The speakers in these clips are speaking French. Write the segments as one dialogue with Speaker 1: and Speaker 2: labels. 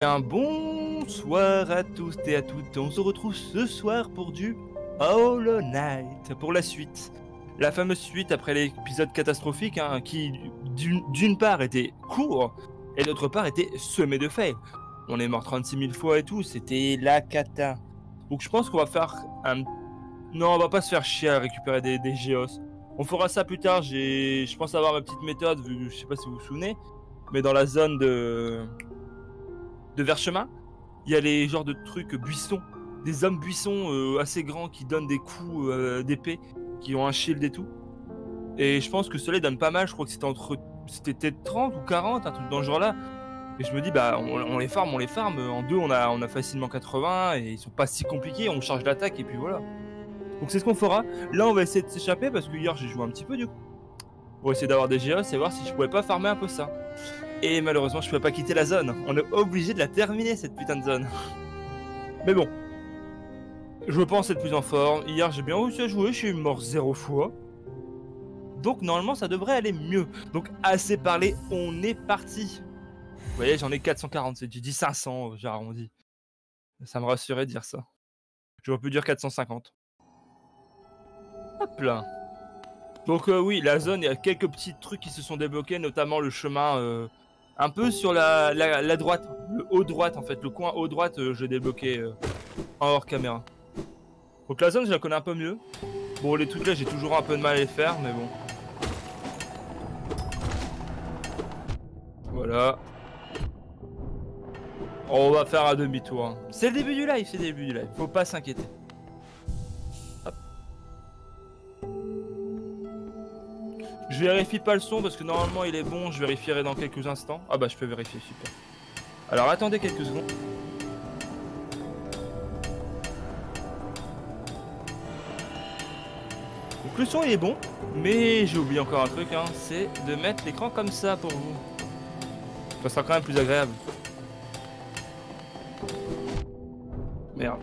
Speaker 1: Un bonsoir à tous et à toutes, on se retrouve ce soir pour du Hollow Knight, pour la suite. La fameuse suite après l'épisode catastrophique, hein, qui d'une part était court, et d'autre part était semé de fails. On est mort 36 000 fois et tout, c'était la cata. Donc je pense qu'on va faire un... Non, on va pas se faire chier à récupérer des géos. On fera ça plus tard, je pense avoir ma petite méthode, je sais pas si vous vous souvenez, mais dans la zone de Verchemin, il y a les genres de trucs buissons, des hommes buissons assez grands qui donnent des coups d'épée, qui ont un shield et tout. Et je pense que cela donne pas mal, je crois que c'était peut-être 30 ou 40, un truc dans ce genre-là. Et je me dis, bah, on les farm. En deux, on a facilement 80 et ils sont pas si compliqués, on charge l'attaque et puis voilà. Donc c'est ce qu'on fera. Là, on va essayer de s'échapper parce que hier j'ai joué un petit peu du coup. Pour essayer d'avoir des géos et voir si je pouvais pas farmer un peu ça. Et malheureusement, je pouvais pas quitter la zone. On est obligé de la terminer cette putain de zone. Mais bon, je pense être plus en forme. Hier, j'ai bien réussi à jouer, je suis mort 0 fois. Donc normalement, ça devrait aller mieux. Donc assez parlé, on est parti. Vous voyez, j'en ai 447. J'ai dit 500, j'ai arrondi. Ça me rassurait de dire ça. J'aurais pu dire 450. Hop là. Donc oui, la zone, il y a quelques petits trucs qui se sont débloqués, notamment le chemin un peu sur la droite, le haut droite en fait, le coin haut droite, je l'ai débloqué en hors caméra. Donc la zone, je la connais un peu mieux. Bon, les trucs là, j'ai toujours un peu de mal à les faire, mais bon. Voilà. On va faire un demi-tour. Hein. C'est le début du live, faut pas s'inquiéter. Je vérifie pas le son parce que normalement il est bon, je vérifierai dans quelques instants. Ah bah je peux vérifier, super. Alors attendez quelques secondes. Donc le son il est bon, mais j'ai oublié encore un truc, hein, c'est de mettre l'écran comme ça pour vous. Ça sera quand même plus agréable. Merde.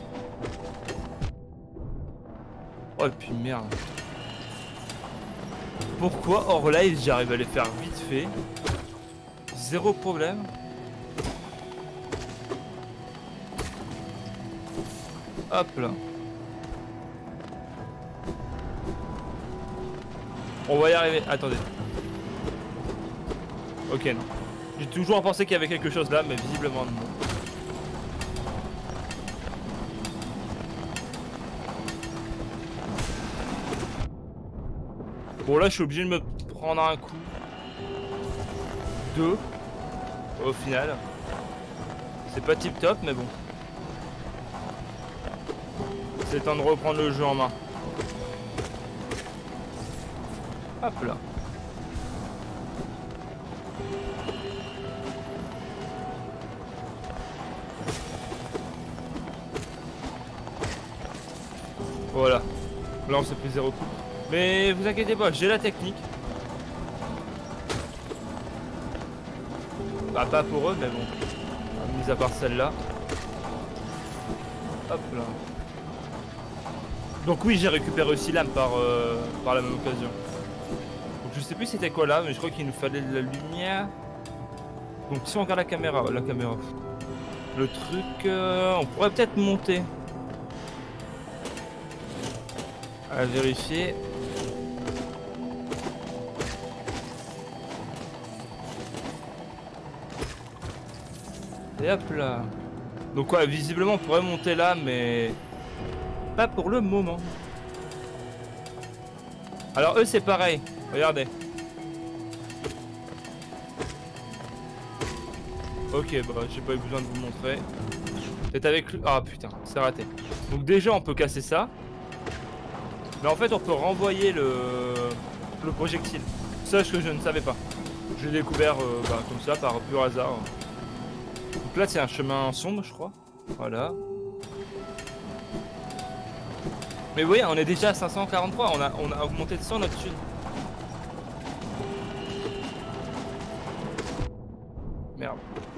Speaker 1: Oh et puis merde. Pourquoi hors live j'arrive à les faire vite fait? Zéro problème. Hop là. On va y arriver. Attendez. Ok non. J'ai toujours pensé qu'il y avait quelque chose là, mais visiblement non. Bon là je suis obligé de me prendre un coup. 2 au final. C'est pas tip top mais bon. C'est le temps de reprendre le jeu en main. Hop là. Voilà. Là on s'est pris 0 coup. Mais vous inquiétez pas, j'ai la technique. Bah pas pour eux mais bon. Mis à part celle-là. Hop là. Donc oui j'ai récupéré aussi l'âme par la même occasion. Donc je sais plus c'était quoi là mais je crois qu'il nous fallait de la lumière. Donc si on regarde la caméra. Le truc on pourrait peut-être monter. À vérifier. Et hop là. Donc ouais, visiblement on pourrait monter là, mais pas pour le moment. Alors eux c'est pareil, regardez. Ok, bah j'ai pas eu besoin de vous montrer. Peut-être avec lui. Ah putain, c'est raté. Donc déjà on peut casser ça. Mais en fait on peut renvoyer le projectile. Ça ce que je ne savais pas. Je l'ai découvert comme ça par pur hasard. Donc là c'est un chemin sombre je crois. Voilà. Mais vous voyez on est déjà à 543. On a augmenté de 100 notre thune. Merde.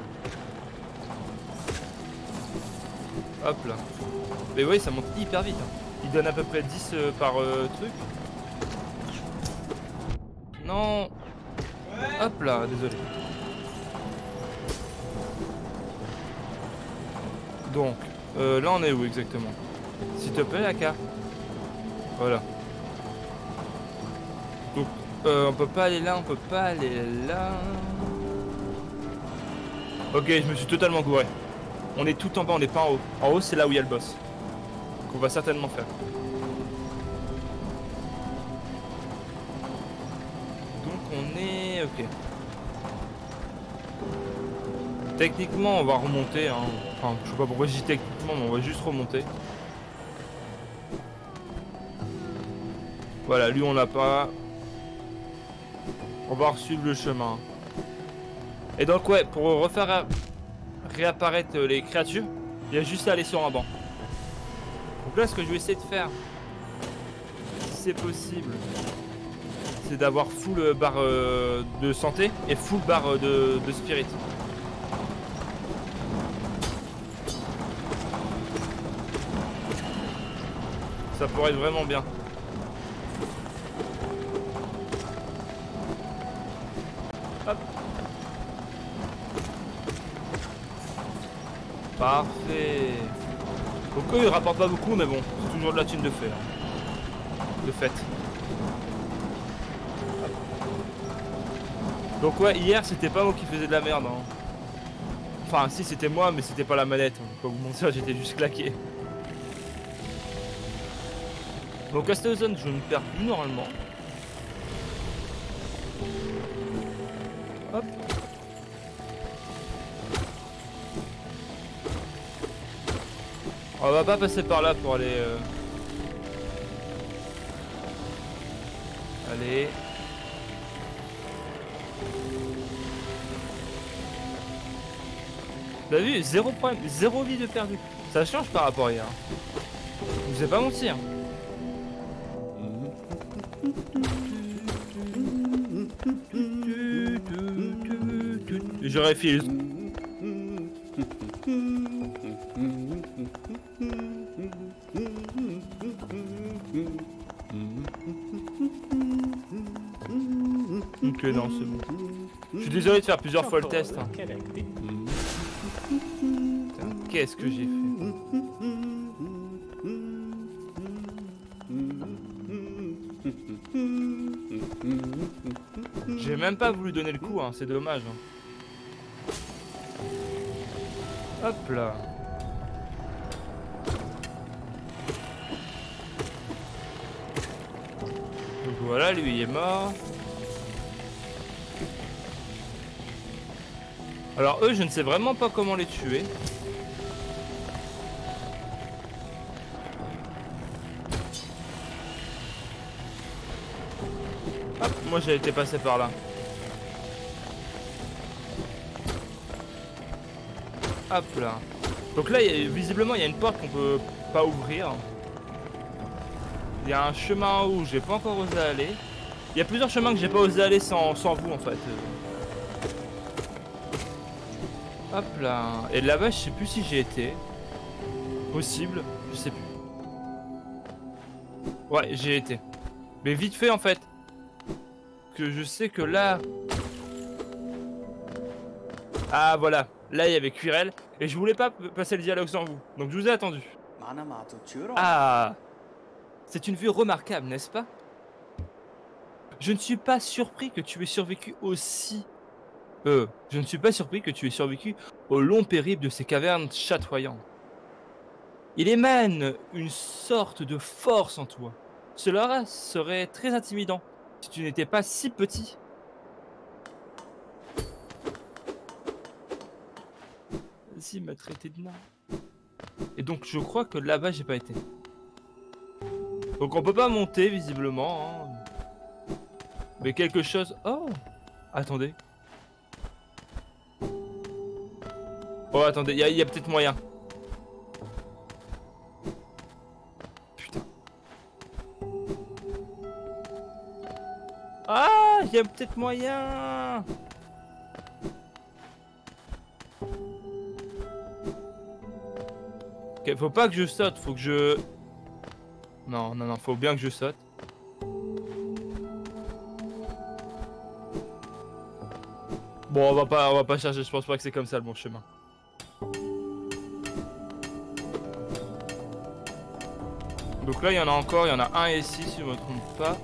Speaker 1: Hop là. Mais oui ça monte hyper vite. Hein. Il donne à peu près 10 par truc. Non. Hop là, désolé. Donc, là on est où exactement? S'il te plaît la carte. Voilà. Donc, on peut pas aller là, on peut pas aller là. Ok, je me suis totalement gouré. On est tout en bas, on n'est pas en haut. En haut, c'est là où il y a le boss. Qu'on va certainement faire. Donc on est... Ok. Techniquement, on va remonter. Hein. Enfin, je sais pas pourquoi je dis techniquement, mais on va juste remonter. Voilà, lui on l'a pas. On va suivre le chemin. Et donc ouais, pour refaire réapparaître les créatures, il y a juste à aller sur un banc. Donc là, ce que je vais essayer de faire, si c'est possible, c'est d'avoir full barre de santé et full barre de spirit. Ça pourrait être vraiment bien. Hop. Parfait. Donc eux ils rapportent pas beaucoup mais bon, c'est toujours de la thune de fait. Hein. De fait. Donc ouais, hier c'était pas moi qui faisais de la merde. Hein. Enfin si c'était moi mais c'était pas la manette. Hein. Faut pas vous mentir, j'étais juste claqué. Donc à cette zone je ne perds plus normalement. Hop. On va pas passer par là pour aller... Allez. Vous avez vu, zéro problème, zéro vie de perdu. Ça change par rapport à hier. Je vous ai pas menti. Hein. J'aurais fait... Ok, non, c'est bon. Je suis désolé de faire plusieurs fois le test. Hein. Qu'est-ce que j'ai fait? J'ai même pas voulu donner le coup, hein, c'est dommage. Hein. Hop là. Donc voilà, lui il est mort. Alors eux, je ne sais vraiment pas comment les tuer. Hop, moi j'ai été passé par là. Hop là. Donc là, visiblement, il y a une porte qu'on peut pas ouvrir. Il y a un chemin où j'ai pas encore osé aller. Il y a plusieurs chemins que j'ai pas osé aller sans vous en fait. Hop là. Et là-bas, je sais plus si j'ai été. Possible, je sais plus. Ouais, j'ai été. Mais vite fait en fait. Que je sais que là... Ah voilà. Là, il y avait Quirrell. Et je voulais pas passer le dialogue sans vous. Donc je vous ai attendu. Ah, c'est une vue remarquable, n'est-ce pas? Je ne suis pas surpris que tu aies survécu aussi... je ne suis pas surpris que tu aies survécu au long périple de ces cavernes chatoyantes. Il émane une sorte de force en toi. Cela serait très intimidant si tu n'étais pas si petit. Vas-y, m'a traité de nain. Et donc je crois que là-bas j'ai pas été. Donc on peut pas monter visiblement. Hein. Mais quelque chose... Oh! Attendez. Oh attendez, il y a peut-être moyen. Putain. Ah! Il y a peut-être moyen! Ok, faut pas que je saute, faut que je... Non, non, non, faut bien que je saute. Bon, on va pas chercher, je pense pas que c'est comme ça le bon chemin. Donc là il y en a encore, il y en a un ici si je me trompe pas.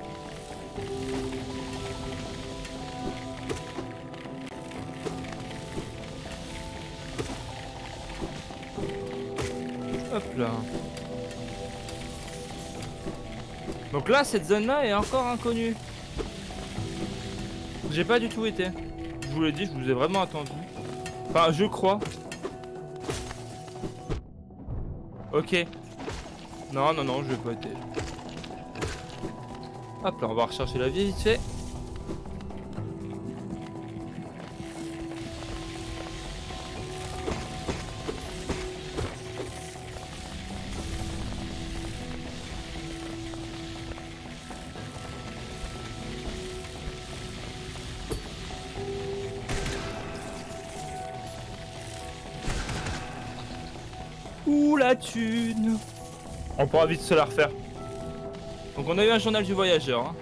Speaker 1: Hop là. Donc là cette zone là est encore inconnue. J'ai pas du tout été. Je vous l'ai dit, je vous ai vraiment attendu. Enfin je crois. Ok. Non, non, non, je vais pas être. Hop là, on va rechercher la vie vite fait. Ouh la thune. On pourra vite se la refaire. Donc on a eu un journal du voyageur. Hein.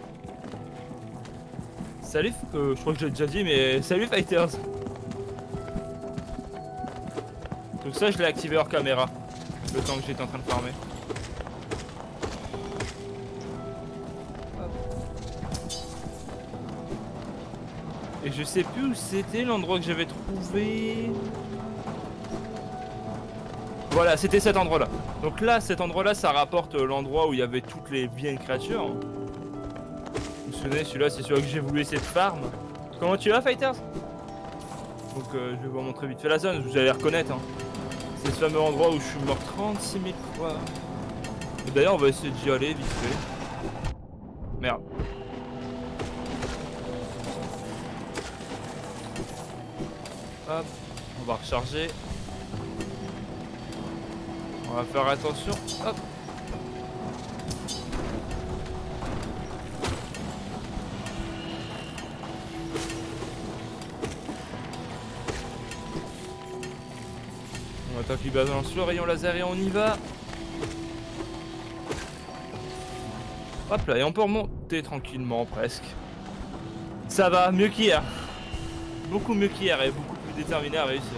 Speaker 1: Salut, je crois que j'ai déjà dit, mais salut Fighters. Donc ça je l'ai activé hors caméra. Le temps que j'étais en train de farmer. Hop. Et je sais plus où c'était l'endroit que j'avais trouvé. Voilà, c'était cet endroit-là. Donc là, cet endroit-là, ça rapporte l'endroit où il y avait toutes les vilaines créatures. Vous vous souvenez, celui-là, c'est celui que j'ai voulu essayer de farm. Comment tu vas, Fighters? Donc je vais vous montrer vite fait la zone, vous allez reconnaître. Hein. C'est ce fameux endroit où je suis mort 36 000 fois. Et d'ailleurs, on va essayer d'y aller vite fait. Merde. Hop, on va recharger. On va faire attention. Hop. On attaque lui balance le rayon laser et on y va. Hop là, et on peut remonter tranquillement presque. Ça va, mieux qu'hier. Beaucoup mieux qu'hier et beaucoup plus déterminé à réussir.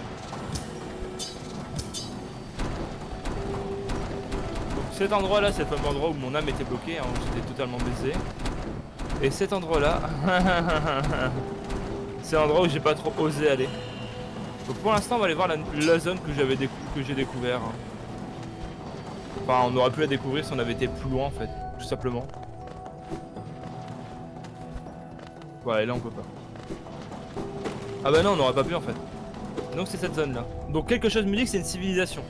Speaker 1: Cet endroit là, c'est le fameux endroit où mon âme était bloquée, hein, où j'étais totalement baisé. Et cet endroit là, c'est l'endroit où j'ai pas trop osé aller. Donc pour l'instant on va aller voir la zone que j'ai découvert. Hein. Enfin on aurait pu la découvrir si on avait été plus loin en fait, tout simplement. Voilà et là on peut pas. Ah bah non on n'aurait pas pu en fait. Donc c'est cette zone là. Donc quelque chose me dit que c'est une civilisation.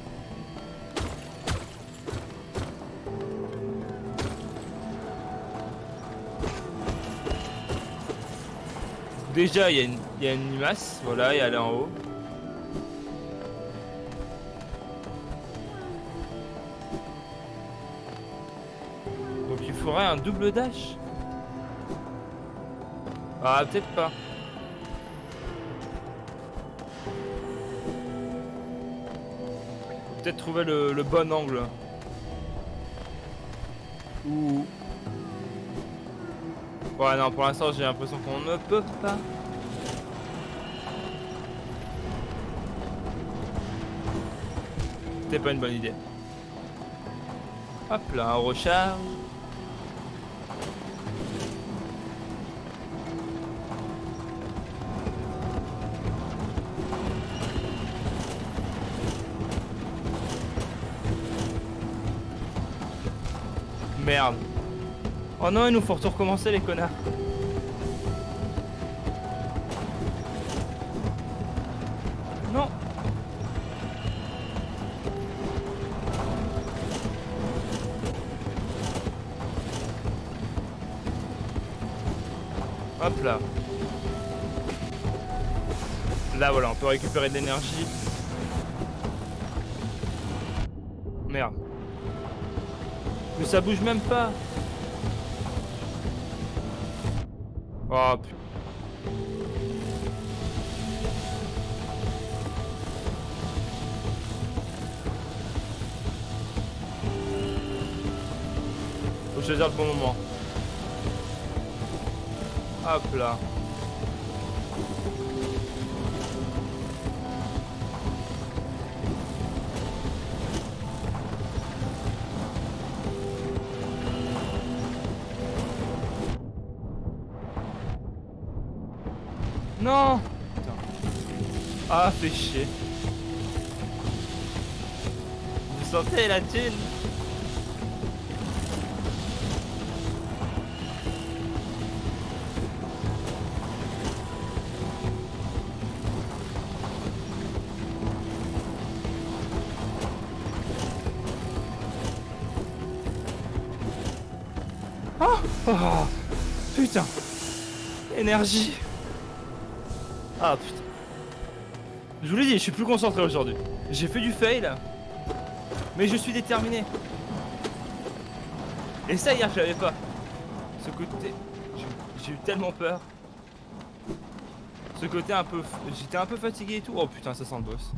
Speaker 1: Déjà, il y a une limace, voilà, et elle est en haut. Donc il faudrait un double dash. Ah, peut-être pas. Peut-être trouver le bon angle. Ouh. Ouais non pour l'instant j'ai l'impression qu'on ne peut pas. C'était pas une bonne idée. Hop là, on recharge. Merde. Oh non, il nous faut tout recommencer les connards. Non. Hop là. Là voilà, on peut récupérer de l'énergie. Merde. Mais ça bouge même pas. Oh putain. Faut choisir le bon moment. Hop là. Non. Putain. Ah, fait chier. Vous sentez la thune? Oh, oh, putain. Énergie. Ah putain. Je vous l'ai dit, je suis plus concentré aujourd'hui. J'ai fait du fail, mais je suis déterminé. Et ça hier je l'avais pas. Ce côté, j'ai eu tellement peur. Ce côté un peu, j'étais un peu fatigué et tout. Oh putain, ça sent le boss.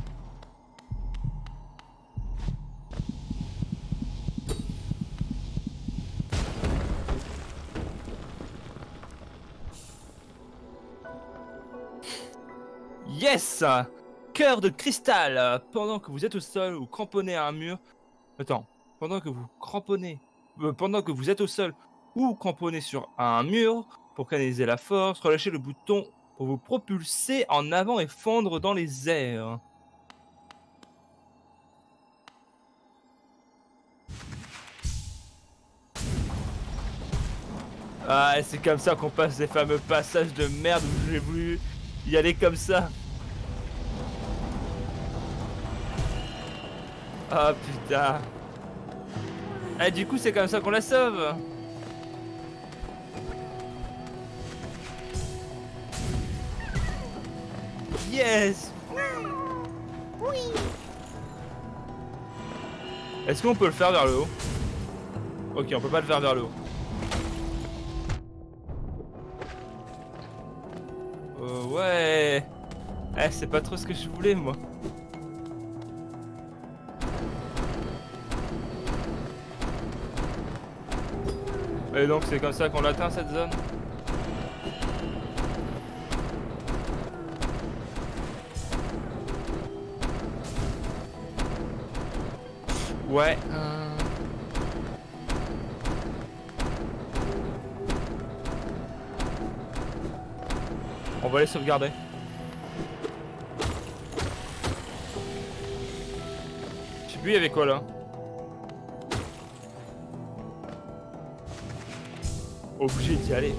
Speaker 1: Yes! Cœur de cristal! Pendant que vous êtes au sol ou cramponné à un mur... Attends. Pendant que vous cramponnez... pendant que vous êtes au sol ou cramponné sur un mur, pour canaliser la force, relâchez le bouton pour vous propulser en avant et fondre dans les airs. Ah, c'est comme ça qu'on passe ces fameux passages de merde où j'ai voulu y aller comme ça. Ah putain. Ah du coup c'est comme ça qu'on la sauve. Yes. Oui. Est-ce qu'on peut le faire vers le haut? Ok, on peut pas le faire vers le haut. Ouais. Eh, c'est pas trop ce que je voulais moi. Et donc c'est comme ça qu'on atteint cette zone. Ouais. On va les sauvegarder. Je sais plus il y avait quoi là. Obligé d'y aller.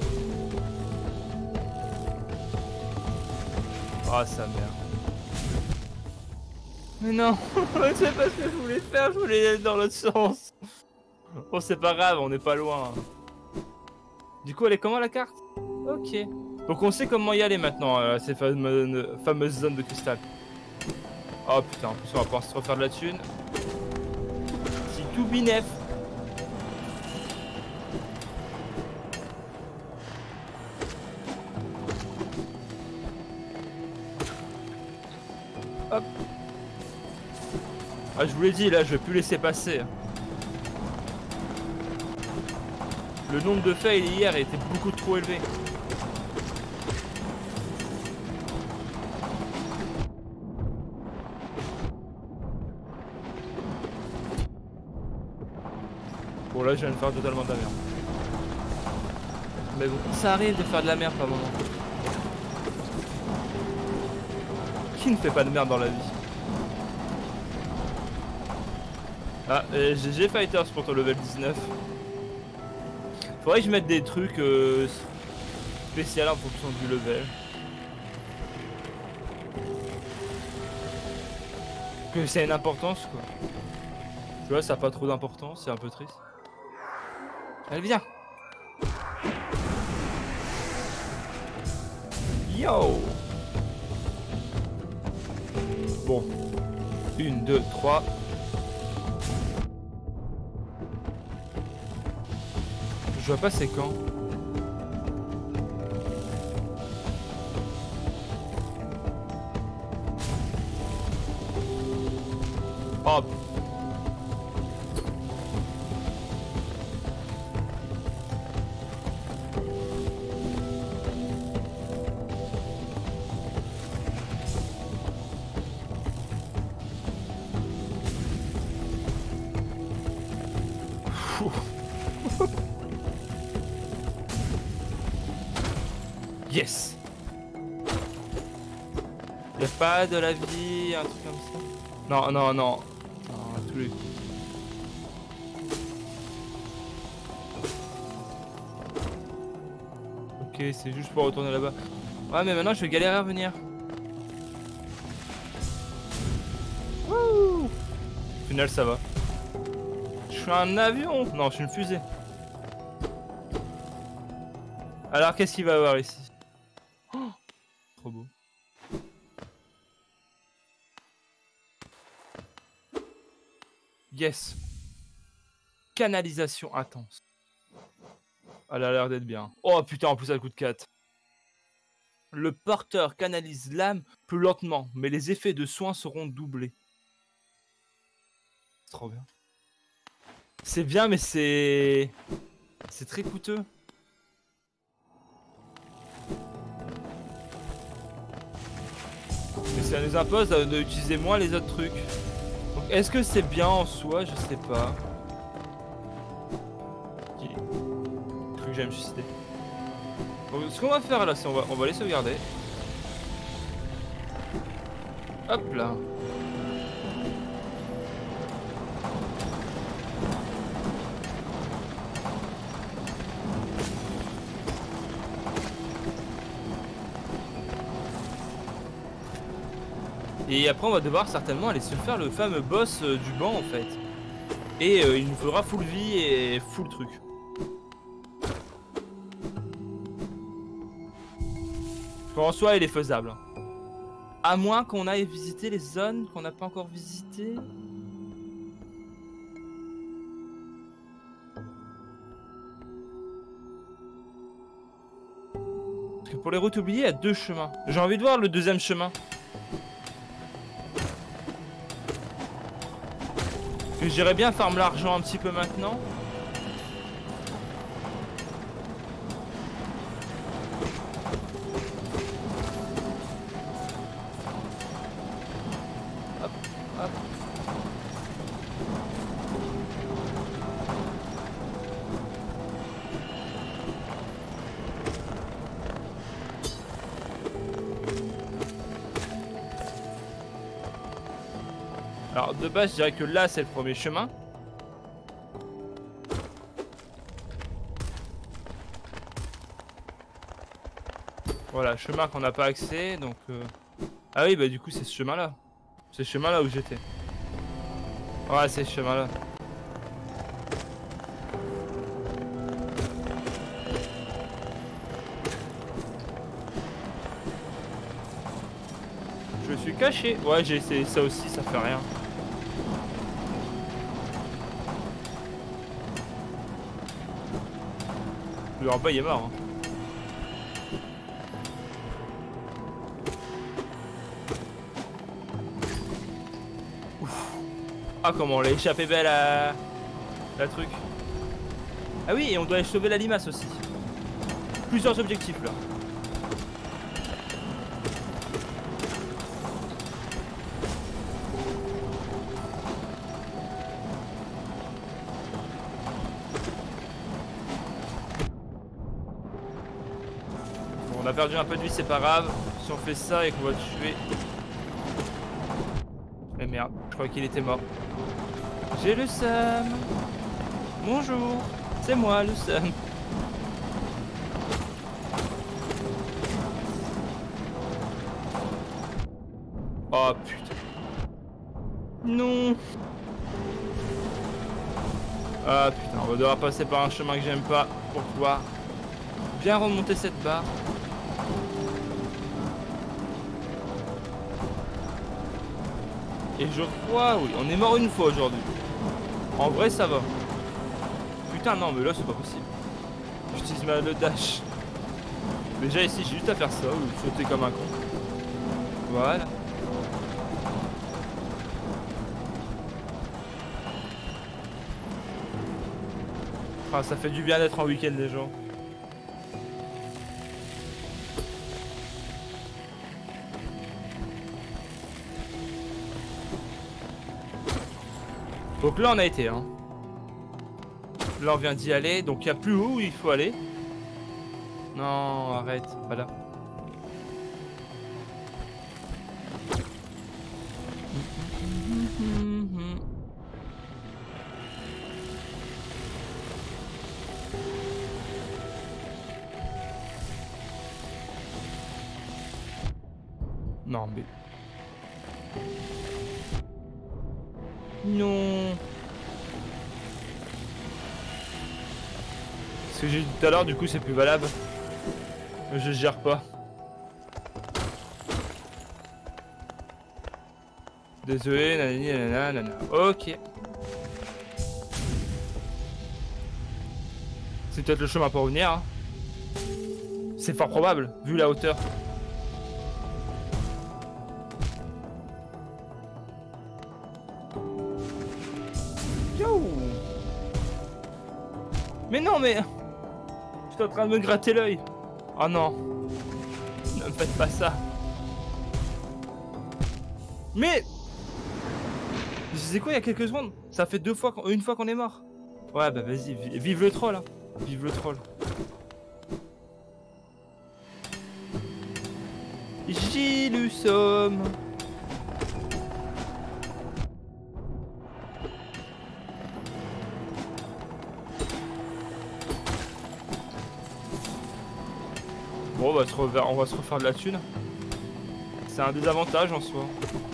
Speaker 1: Ah sa mère. Mais non, c'est pas ce que je voulais faire, je voulais aller dans l'autre sens. Bon c'est pas grave, on n'est pas loin. Du coup elle est comment la carte? Ok. Donc on sait comment y aller maintenant à ces fameuses zones de cristal. Oh putain, en plus on va pouvoir se refaire de la thune. C'est tout binef. Hop. Ah je vous l'ai dit là, je vais plus laisser passer. Le nombre de fails hier était beaucoup trop élevé. Bon là je viens de faire totalement de la merde. Mais bon, ça arrive de faire de la merde par moment. Qui ne fait pas de merde dans la vie? Ah, GG Fighters pour ton level 19. Faudrait que je mette des trucs spéciaux en fonction du level. Que c'est une importance quoi. Tu vois, ça n'a pas trop d'importance, c'est un peu triste. Allez, viens. Yo. Bon. 1, 2, 3. Je vois pas c'est quand. Hop. Yes. Y'a pas de la vie, un truc comme ça. Non, non, non. Non, à tous les coups. Ok, c'est juste pour retourner là-bas. Ouais, mais maintenant je vais galérer à venir. Wouh! Au final, ça va. Je suis un avion. Non, je suis une fusée. Alors, qu'est-ce qu'il va y avoir ici? Oh, trop beau. Yes. Canalisation intense. Elle a l'air d'être bien. Oh putain, en plus elle coûte 4. Le porteur canalise l'âme plus lentement, mais les effets de soins seront doublés. C'est trop bien. C'est bien, mais c'est très coûteux. Mais ça nous impose d'utiliser moins les autres trucs. Donc est-ce que c'est bien en soi? Je sais pas. Truc que j'aime me suicider. Donc, ce qu'on va faire là, c'est on va les sauvegarder. Hop là. Et après on va devoir certainement aller se faire le fameux boss du banc en fait. Et il nous faudra full vie et full truc. En soi il est faisable. À moins qu'on aille visiter les zones qu'on n'a pas encore visitées. Parce que pour les routes oubliées, il y a 2 chemins. J'ai envie de voir le deuxième chemin. J'irais bien farm l'argent un petit peu maintenant. Hop, hop. Alors de base je dirais que là c'est le premier chemin. Voilà, chemin qu'on n'a pas accès donc ah oui bah du coup c'est ce chemin là. C'est ce chemin là où j'étais. Ouais c'est ce chemin là. Je suis caché. Ouais j'ai essayé ça aussi, ça fait rien. Le repas il est mort. Hein. Ah comment on l'a échappé belle à la truc. Ah oui et on doit aller sauver la limace aussi. Plusieurs objectifs là. Bon, on a perdu un peu de vie, c'est pas grave. Si on fait ça et qu'on va le tuer. Mais merde, je crois qu'il était mort. J'ai le seum. Bonjour, c'est moi le seum. Oh putain. Non. Ah putain, on va devoir passer par un chemin que j'aime pas pour pouvoir bien remonter cette barre. Et je crois, oui, on est mort une fois aujourd'hui. En vrai, ça va. Putain, non, mais là, c'est pas possible. J'utilise le dash. Déjà, ici, j'ai juste à faire ça, ou sauter comme un con. Voilà. Ah, ça fait du bien d'être en week-end, les gens. Donc là on a été hein. Là on vient d'y aller. Donc il n'y a plus où il faut aller. Non arrête. Voilà. Non, mais... Non. Ce que j'ai dit tout à l'heure, du coup, c'est plus valable. Je gère pas. Désolé, nanani, nanana, nanana. Ok. C'est peut-être le chemin pour revenir. Hein. C'est fort probable, vu la hauteur. Yo! Mais non, mais... Je suis en train de me gratter l'œil. Oh non. Ne me faites pas ça. Mais... Je disais quoi il y a quelques secondes? Ça fait une fois qu'on est mort. Ouais, bah vas-y, vive le troll. Hein. Vive le troll. J'y nous sommes. Bon, on va se refaire de la thune. C'est un désavantage en soi.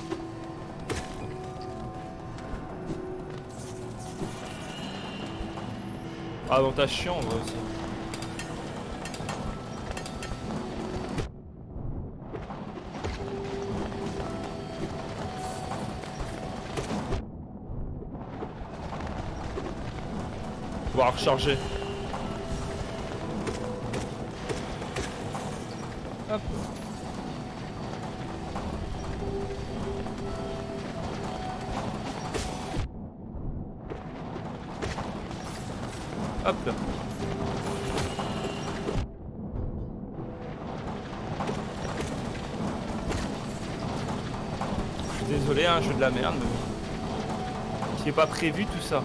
Speaker 1: Avantage chiant en vrai aussi. On va recharger. Hop. Hop là. Je suis désolé, un jeu de la merde, mais qui est pas prévu tout ça.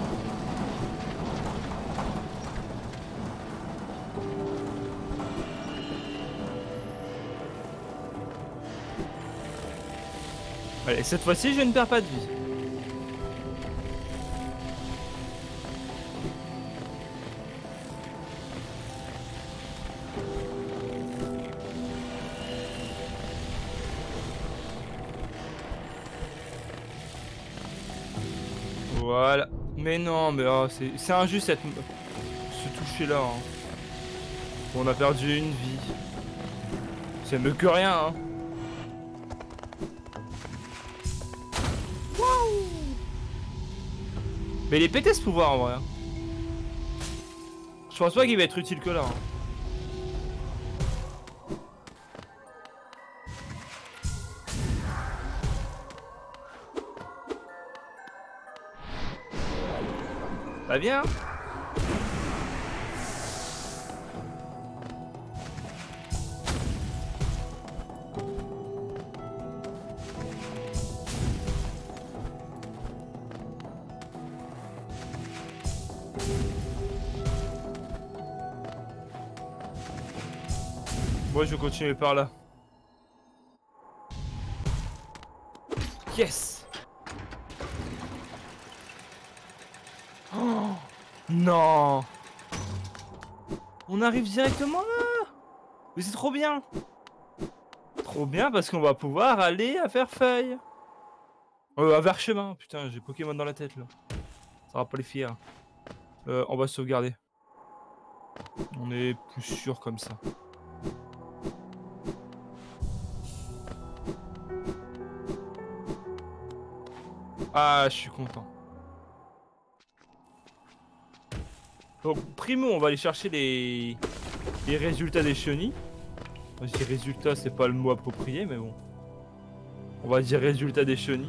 Speaker 1: Allez, cette fois-ci, je ne perds pas de vie. Voilà. Mais non, mais oh, c'est injuste ce toucher là. Hein. On a perdu une vie. C'est mieux que rien. Hein. Mais il est pété ce pouvoir en vrai. Je pense pas qu'il va être utile que là. Hein. Bah viens. Moi je vais continuer par là. Yes. Oh non. On arrive directement là. Mais c'est trop bien. Trop bien parce qu'on va pouvoir aller à Fairfeuille. À Verchemin. Putain, j'ai Pokémon dans la tête là. Ça va pas les faire. On va sauvegarder. On est plus sûr comme ça. Ah, je suis content. Donc, primo, on va aller chercher les résultats des chenilles. Je dis résultats, c'est pas le mot approprié, mais bon. On va dire résultats des chenilles.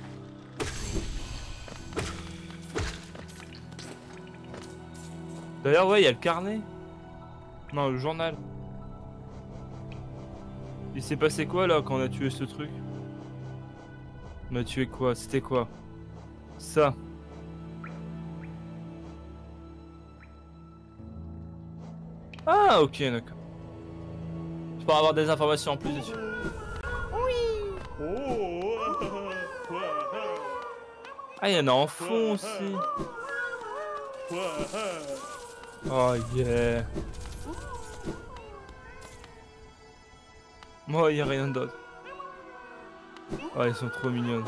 Speaker 1: D'ailleurs, ouais, il y a le carnet. Non, le journal. Il s'est passé quoi là quand on a tué ce truc? On a tué quoi? C'était quoi? Ça. Ah, ok, d'accord. Je peux avoir des informations en plus dessus. Oui. Ah, il y en a en fond aussi. Oh yeah. Moi, il n'y a rien d'autre. Oh, ils sont trop mignonnes.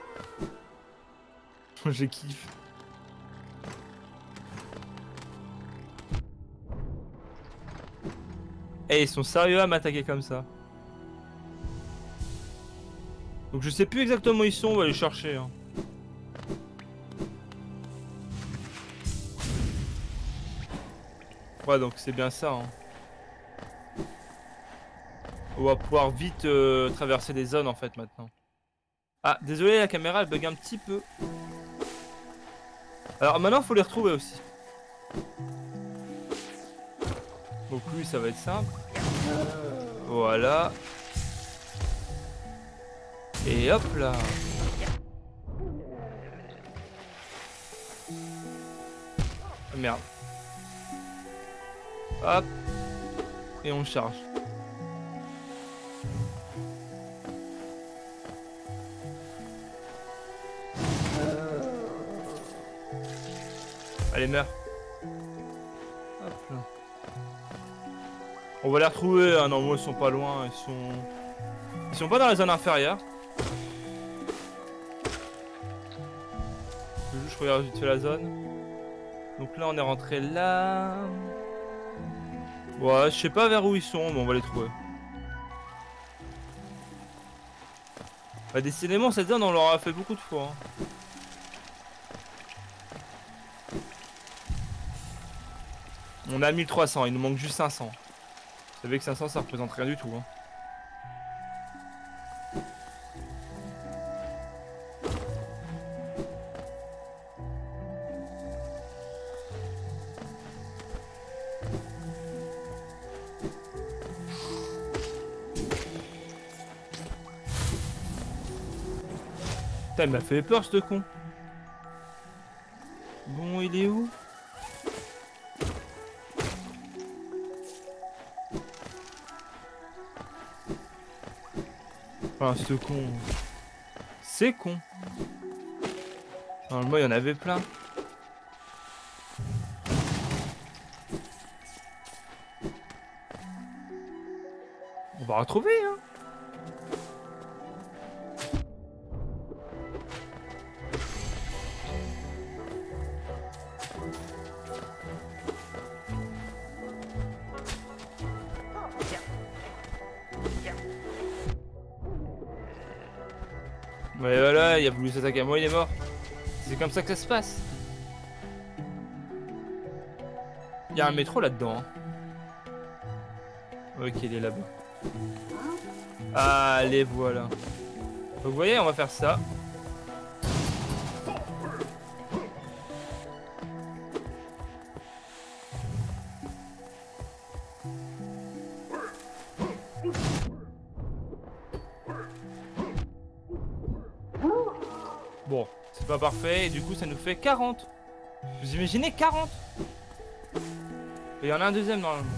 Speaker 1: Je kiffe. Eh, ils sont sérieux à m'attaquer comme ça. Donc je sais plus exactement où ils sont, on va les chercher. Hein. Ouais, donc c'est bien ça. Hein. On va pouvoir vite traverser les zones en fait maintenant. Ah, désolé, la caméra elle bug un petit peu. Alors maintenant, faut les retrouver aussi. Donc lui, ça va être simple. Voilà. Et hop là. Ah, merde. Hop. Et on charge. Allez, meurs. Hop là. On va les retrouver. Ah non, moi ils sont pas loin. Ils sont pas dans la zone inférieure. Je regarde vite fait la zone. Donc là, on est rentré là. Ouais, je sais pas vers où ils sont, mais on va les trouver. Bah, décidément, cette zone, on l'aura fait beaucoup de fois. Hein. On a 1300, il nous manque juste 500. Vous savez que 500, ça représente rien du tout. Hein. Putain, il m'a fait peur ce con. Bon, il est où? Ah, ce con. C'est con. Normalement, il y en avait plein. On va retrouver, hein. Ouais, voilà, il a voulu s'attaquer à moi, il est mort. C'est comme ça que ça se passe. Il y a un métro là-dedans. Hein. Ok, il est là-bas. Allez, voilà. Donc, vous voyez, on va faire ça. Bon, c'est pas parfait, et du coup ça nous fait 40. Vous imaginez 40? Et il y en a un deuxième normalement.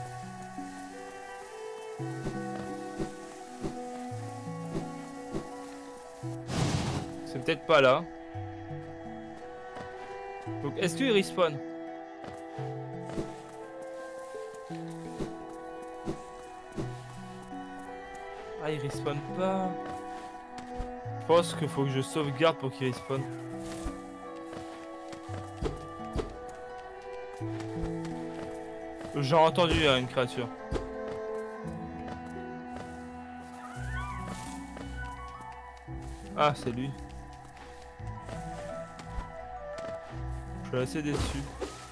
Speaker 1: C'est peut-être pas là. Donc est-ce qu'il respawn? Ah, il respawn pas. Je pense qu'il faut que je sauvegarde pour qu'il respawn. J'ai entendu une créature. Ah, c'est lui. Je suis assez déçu.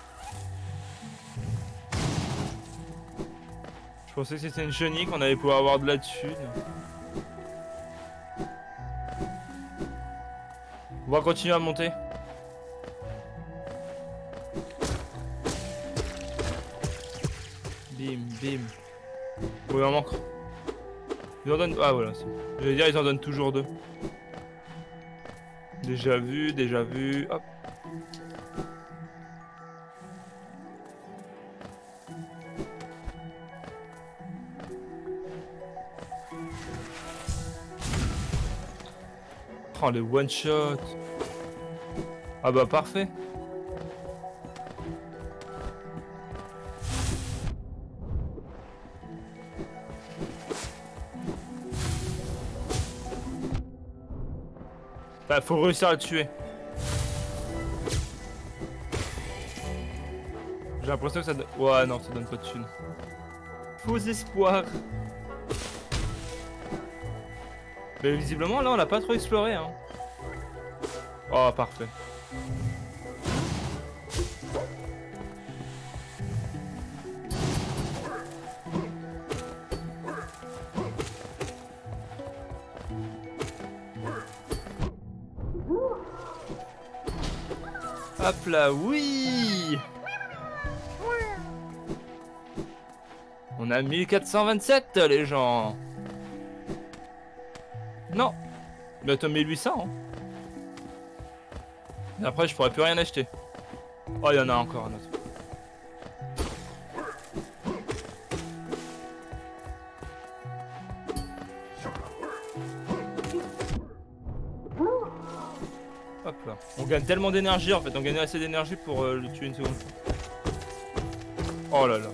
Speaker 1: Je pensais que c'était une chenille qu'on allait pouvoir avoir de la thune. On va continuer à monter. Bim, bim. Oui, il en manque. Ils en donnent... Ah voilà, j'allais dire ils en donnent toujours deux. Déjà vu, déjà vu. Hop. Oh, les one shot. Ah bah parfait. Bah, faut réussir à le tuer. J'ai l'impression que ça donne... Ouais, non, ça donne pas de thunes. Faux espoir. Mais visiblement, là, on l'a pas trop exploré, hein. Oh, parfait. Hop là, oui. On a 1427, les gens. Non. Bientôt 1800. Hein. Et après, je pourrais plus rien acheter. Oh, il y en a encore un autre. Hop là. On gagne tellement d'énergie en fait. On gagne assez d'énergie pour le tuer une seconde. Oh là là.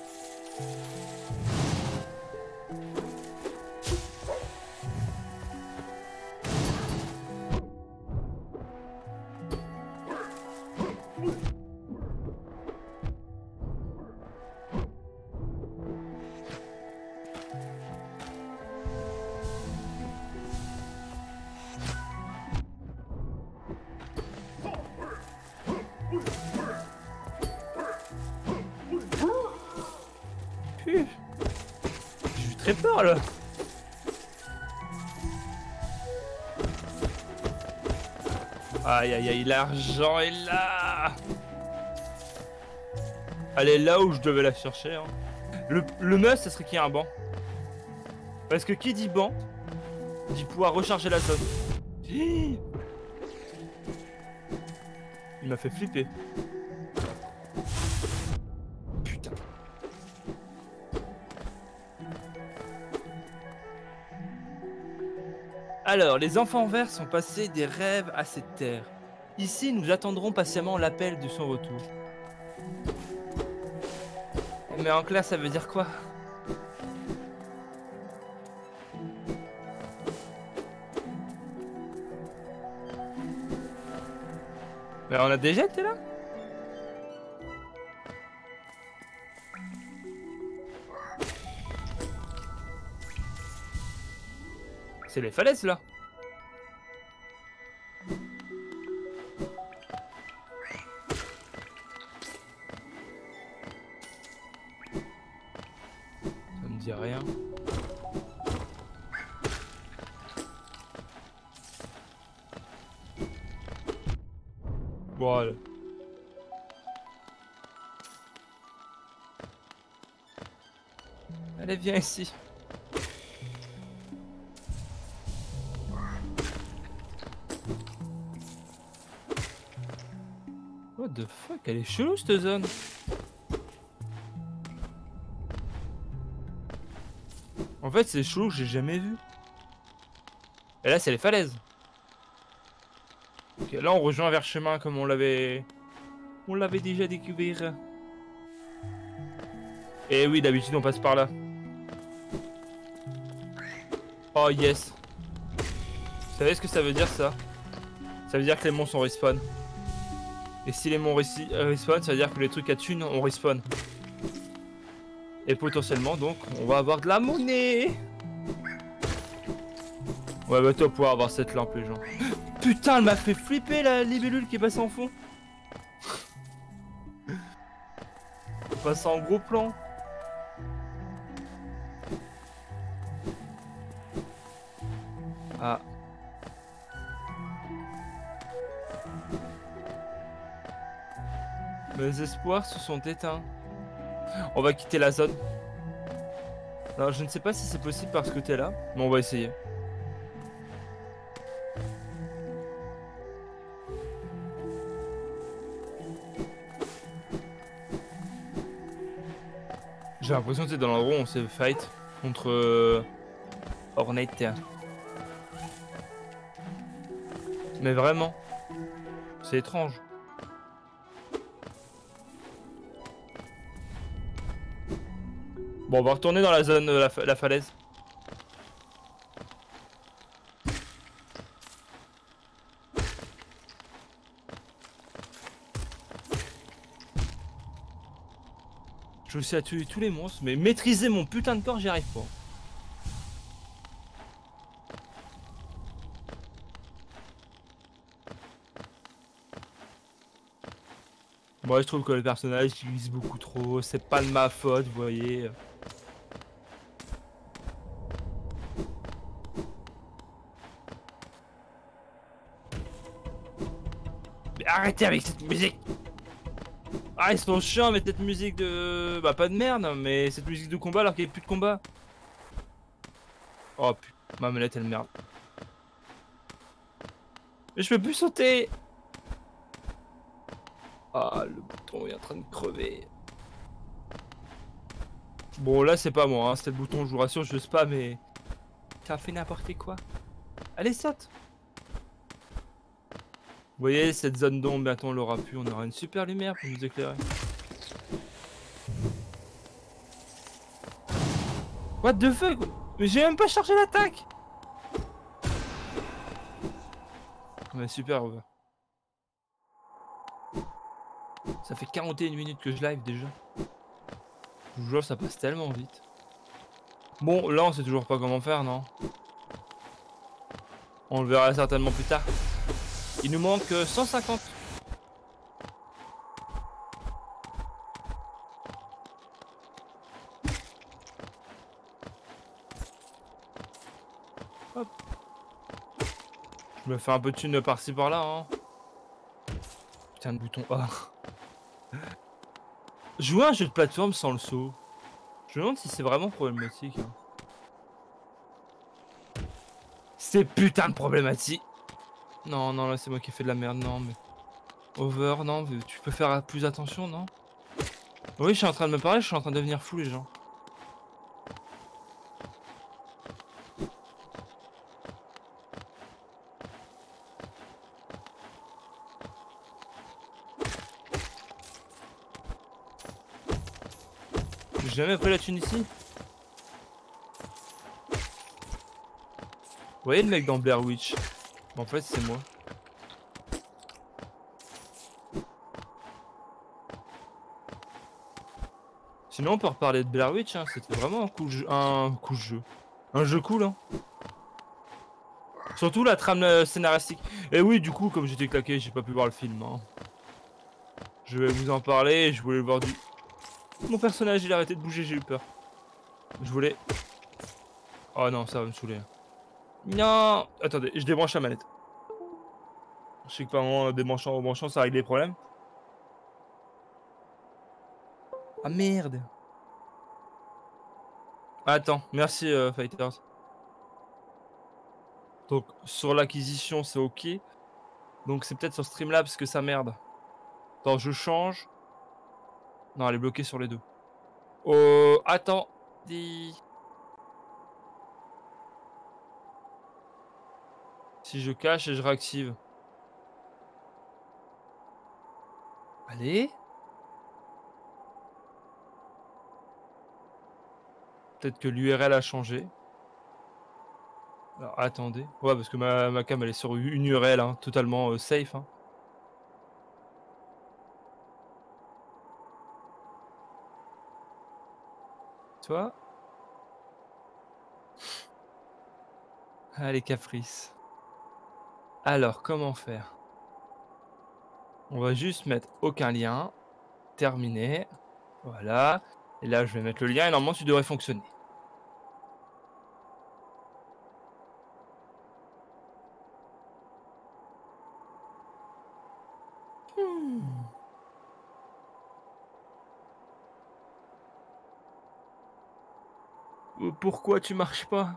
Speaker 1: J'ai eu très peur là. Aïe aïe aïe, l'argent est là. Elle est là où je devais la chercher. Hein. Le must, ça serait qu'il y ait un banc. Parce que qui dit banc, dit pouvoir recharger la zone. Il m'a fait flipper. Putain. Alors, les enfants verts sont passés des rêves à cette terre. Ici, nous attendrons patiemment l'appel de son retour. Mais en classe, ça veut dire quoi? Mais on a déjà été là? C'est les falaises là. Ça me dit rien. Voilà. Allez, viens ici. What the fuck, elle est chelou cette zone. En fait, c'est chelou que j'ai jamais vu. Et là, c'est les falaises. Ok, là, on rejoint vers chemin comme on l'avait déjà découvert. Et oui, d'habitude, on passe par là. Oh yes. Vous savez ce que ça veut dire ça? Ça veut dire que les monstres ont respawn. Et si les monstres respawn, ça veut dire que les trucs à thunes on respawn. Et potentiellement donc on va avoir de la monnaie. Ouais bah toi pouvoir avoir cette lampe les gens. Putain elle m'a fait flipper la libellule qui est passée en fond. On passe en gros plan. Ah. Mes espoirs se sont éteints. On va quitter la zone. Alors je ne sais pas si c'est possible parce que t'es là, mais on va essayer. J'ai l'impression que c'est dans l'endroit où on s'est fight contre Ornate. Mais vraiment, c'est étrange. Bon, on va retourner dans la zone de la falaise. Je sais à tuer tous les monstres, mais maîtriser mon putain de corps, j'y arrive pas. Moi, je trouve que le personnage glisse beaucoup trop. C'est pas de ma faute, vous voyez. Mais arrêtez avec cette musique! Ah, ils sont chiants avec cette musique de... Bah, pas de merde, mais cette musique de combat alors qu'il n'y a plus de combat. Oh putain, ma manette elle merde. Mais je peux plus sauter! Ah, le bouton est en train de crever. Bon, là, c'est pas moi, hein. C'était le bouton, je vous rassure, je sais pas, mais... Ça fait n'importe quoi. Allez, saute! Vous voyez, cette zone d'ombre, bientôt on l'aura plus. On aura une super lumière pour nous éclairer. What the fuck? Mais j'ai même pas chargé l'attaque! Ouais, super, over. Ça fait 41 minutes que je live déjà. Je vous jure, ça passe tellement vite. Bon, là, on sait toujours pas comment faire, non? On le verra certainement plus tard. Il nous manque 150. Hop. Je me fais un peu de thune par-ci par-là, hein. Putain de bouton A. Jouer à un jeu de plateforme sans le saut. Je me demande si c'est vraiment problématique. Hein. C'est putain de problématique. Non, non, là c'est moi qui ai fait de la merde, non, mais... Over, non, mais tu peux faire plus attention, non? Oui, je suis en train de me parler, je suis en train de devenir fou, les gens. J'ai jamais pris la thune ici. Vous voyez le mec dans Blair Witch? En fait, c'est moi. Sinon, on peut reparler de Blair Witch, hein. C'était vraiment un jeu cool, hein. Surtout la trame scénaristique. Et oui, du coup, comme j'étais claqué, j'ai pas pu voir le film. Hein. Je vais vous en parler, je voulais voir du... Mon personnage, il a arrêté de bouger, j'ai eu peur. Je voulais... Oh non, ça va me saouler. Non. Attendez, je débranche la manette. Je sais que par moment, débranchant, rebranchant, ça règle les problèmes. Ah merde. Attends, merci Fighters. Donc sur l'acquisition c'est ok. Donc c'est peut-être sur Streamlabs que ça merde. Attends, je change. Non, elle est bloquée sur les deux. Oh, attends. Si je cache et je réactive. Allez. Peut-être que l'URL a changé. Alors attendez. Ouais, parce que ma cam elle est sur une URL hein, totalement safe. Hein. Tu vois? Allez, caprice. Alors, comment faire? On va juste mettre aucun lien. Terminé. Voilà. Et là, je vais mettre le lien et normalement, tu devrais fonctionner. Pourquoi tu marches pas?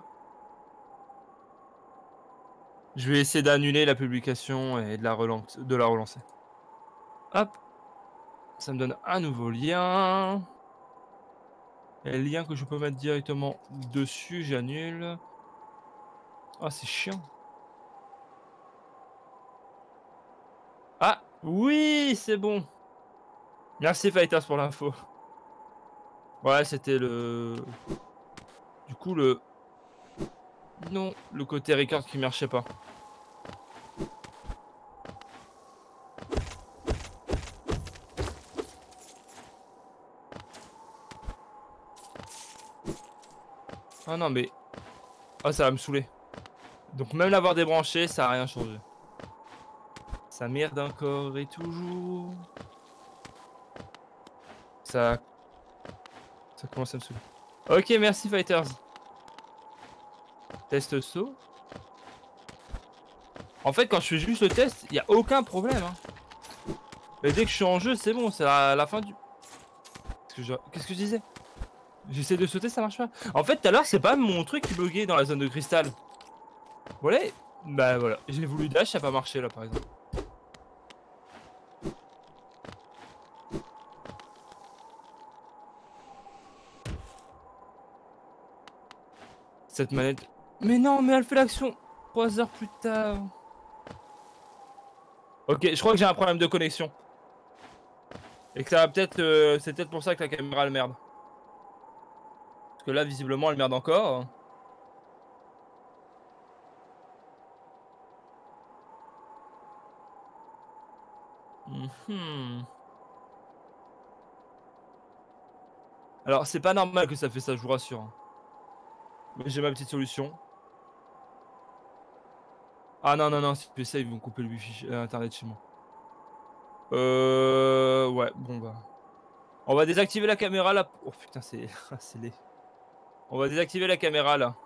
Speaker 1: Je vais essayer d'annuler la publication et de la relancer. Hop. Ça me donne un nouveau lien. Et le lien que je peux mettre directement dessus, j'annule. Ah, c'est chiant. Ah, oui, c'est bon. Merci Fighters pour l'info. Ouais, c'était le... Du coup, le... Non, le côté record qui marchait pas. Ah non mais... Ah ça va me saouler. Donc même l'avoir débranché, ça a rien changé. Ça merde encore et toujours. Ça... Ça commence à me saouler. Ok, merci Fighters. Test saut. En fait, quand je fais juste le test, il y a aucun problème. Hein. Mais dès que je suis en jeu, c'est bon, c'est à la fin du... Qu'est-ce que je disais? J'essaie de sauter, ça marche pas. En fait, tout à l'heure, c'est pas mon truc qui buguait dans la zone de cristal. Voilà. Bah voilà, j'ai voulu dash, ça a pas marché là par exemple. Cette manette... Mais non, mais elle fait l'action 3 heures plus tard. Ok, je crois que j'ai un problème de connexion. Et que ça va peut-être... c'est peut-être pour ça que la caméra elle merde. Parce que là, visiblement, elle merde encore. Mhm. Alors, c'est pas normal que ça fait ça, je vous rassure. Hein. Mais j'ai ma petite solution. Ah non, non, non, si je fais ça, ils vont couper le wifi internet chez moi. Ouais, bon bah. On va désactiver la caméra là. Oh putain, c'est c'est laid. On va désactiver la caméra là.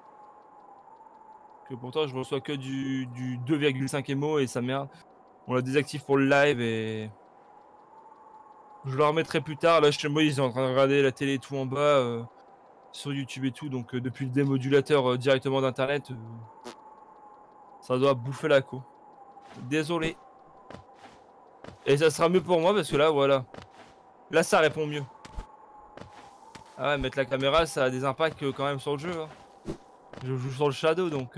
Speaker 1: Que pourtant, je reçois que du 2,5 MO et ça merde. On la désactive pour le live et. Je la remettrai plus tard. Là, chez moi, ils sont en train de regarder la télé tout en bas. Sur YouTube et tout. Donc, depuis le démodulateur directement d'internet, ça doit bouffer la co. Désolé. Et ça sera mieux pour moi parce que là, voilà. Là, ça répond mieux. Ah ouais, mettre la caméra, ça a des impacts quand même sur le jeu. Hein. Je joue sur le Shadow donc.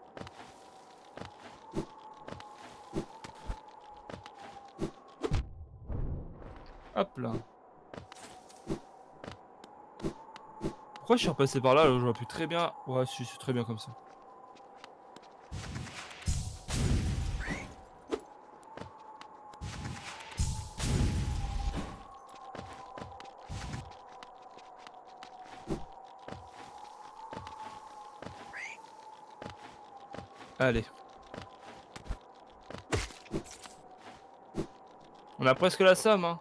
Speaker 1: Hop là. Pourquoi je suis repassé par là, je vois plus très bien. Ouais, si, c'est très bien comme ça. Allez. On a presque la somme, hein.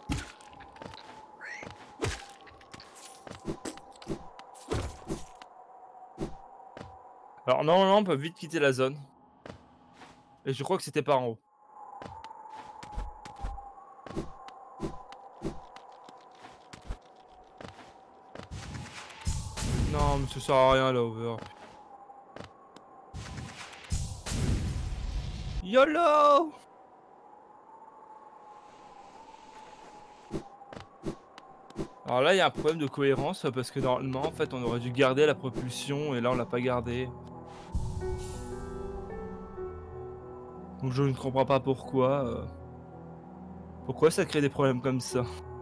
Speaker 1: Alors normalement on peut vite quitter la zone. Et je crois que c'était par en haut. Non mais ça sert à rien là over. YOLO. Alors là il y a un problème de cohérence parce que normalement en fait on aurait dû garder la propulsion et là on l'a pas gardé. Donc je ne comprends pas pourquoi. Pourquoi ça crée des problèmes comme ça.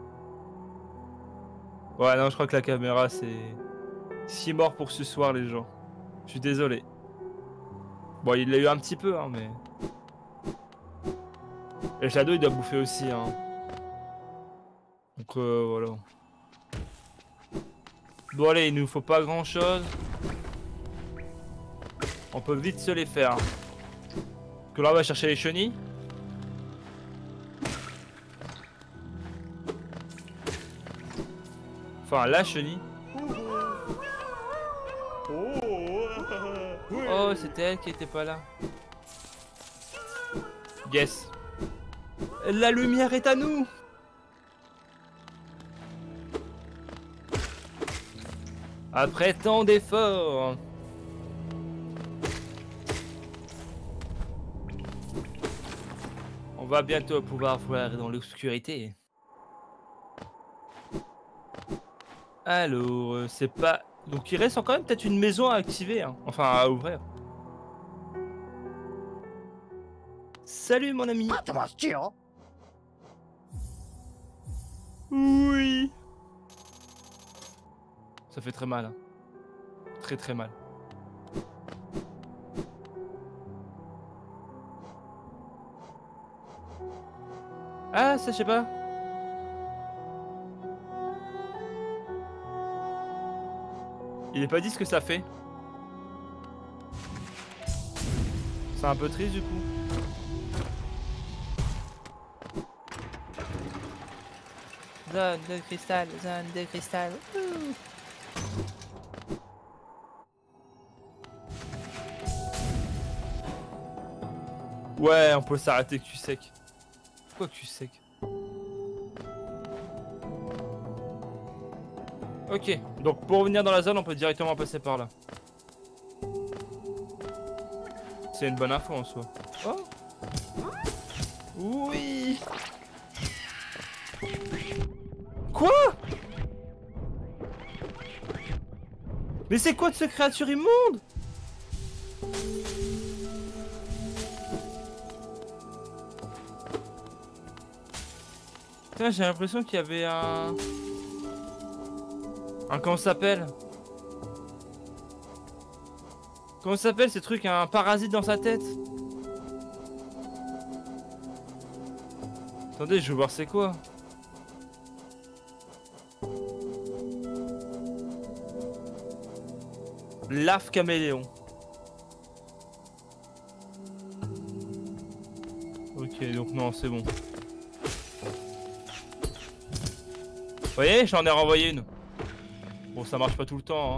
Speaker 1: Ouais non je crois que la caméra c'est mort pour ce soir les gens. Je suis désolé. Bon il l'a eu un petit peu hein mais. Et Shadow il doit bouffer aussi hein. Donc voilà. Bon allez il nous faut pas grand chose. On peut vite se les faire. Que là on va chercher les chenilles. Enfin la chenille. Oh c'était elle qui était pas là. Yes. La lumière est à nous. Après tant d'efforts. On va bientôt pouvoir voir dans l'obscurité. Alors, c'est pas... Donc il reste quand même peut-être une maison à activer. Hein. Enfin, à ouvrir. Salut mon ami. Oui. Ça fait très mal. Hein. Très très mal. Ah, ça je sais pas. Il est pas dit ce que ça fait. C'est un peu triste du coup. Zone de cristal, zone de cristal. Ouais, on peut s'arrêter cul sec. Pourquoi cul sec? Ok, donc pour revenir dans la zone, on peut directement passer par là. C'est une bonne info en soi. Oh! Oui! Quoi? Mais c'est quoi de ce créature immonde? Putain, j'ai l'impression qu'il y avait un comment ça s'appelle? Comment ça s'appelle ces trucs? Un parasite dans sa tête? Attendez, je veux voir c'est quoi. Larve caméléon. Ok, donc non, c'est bon. Vous voyez, j'en ai renvoyé une. Bon, ça marche pas tout le temps, hein.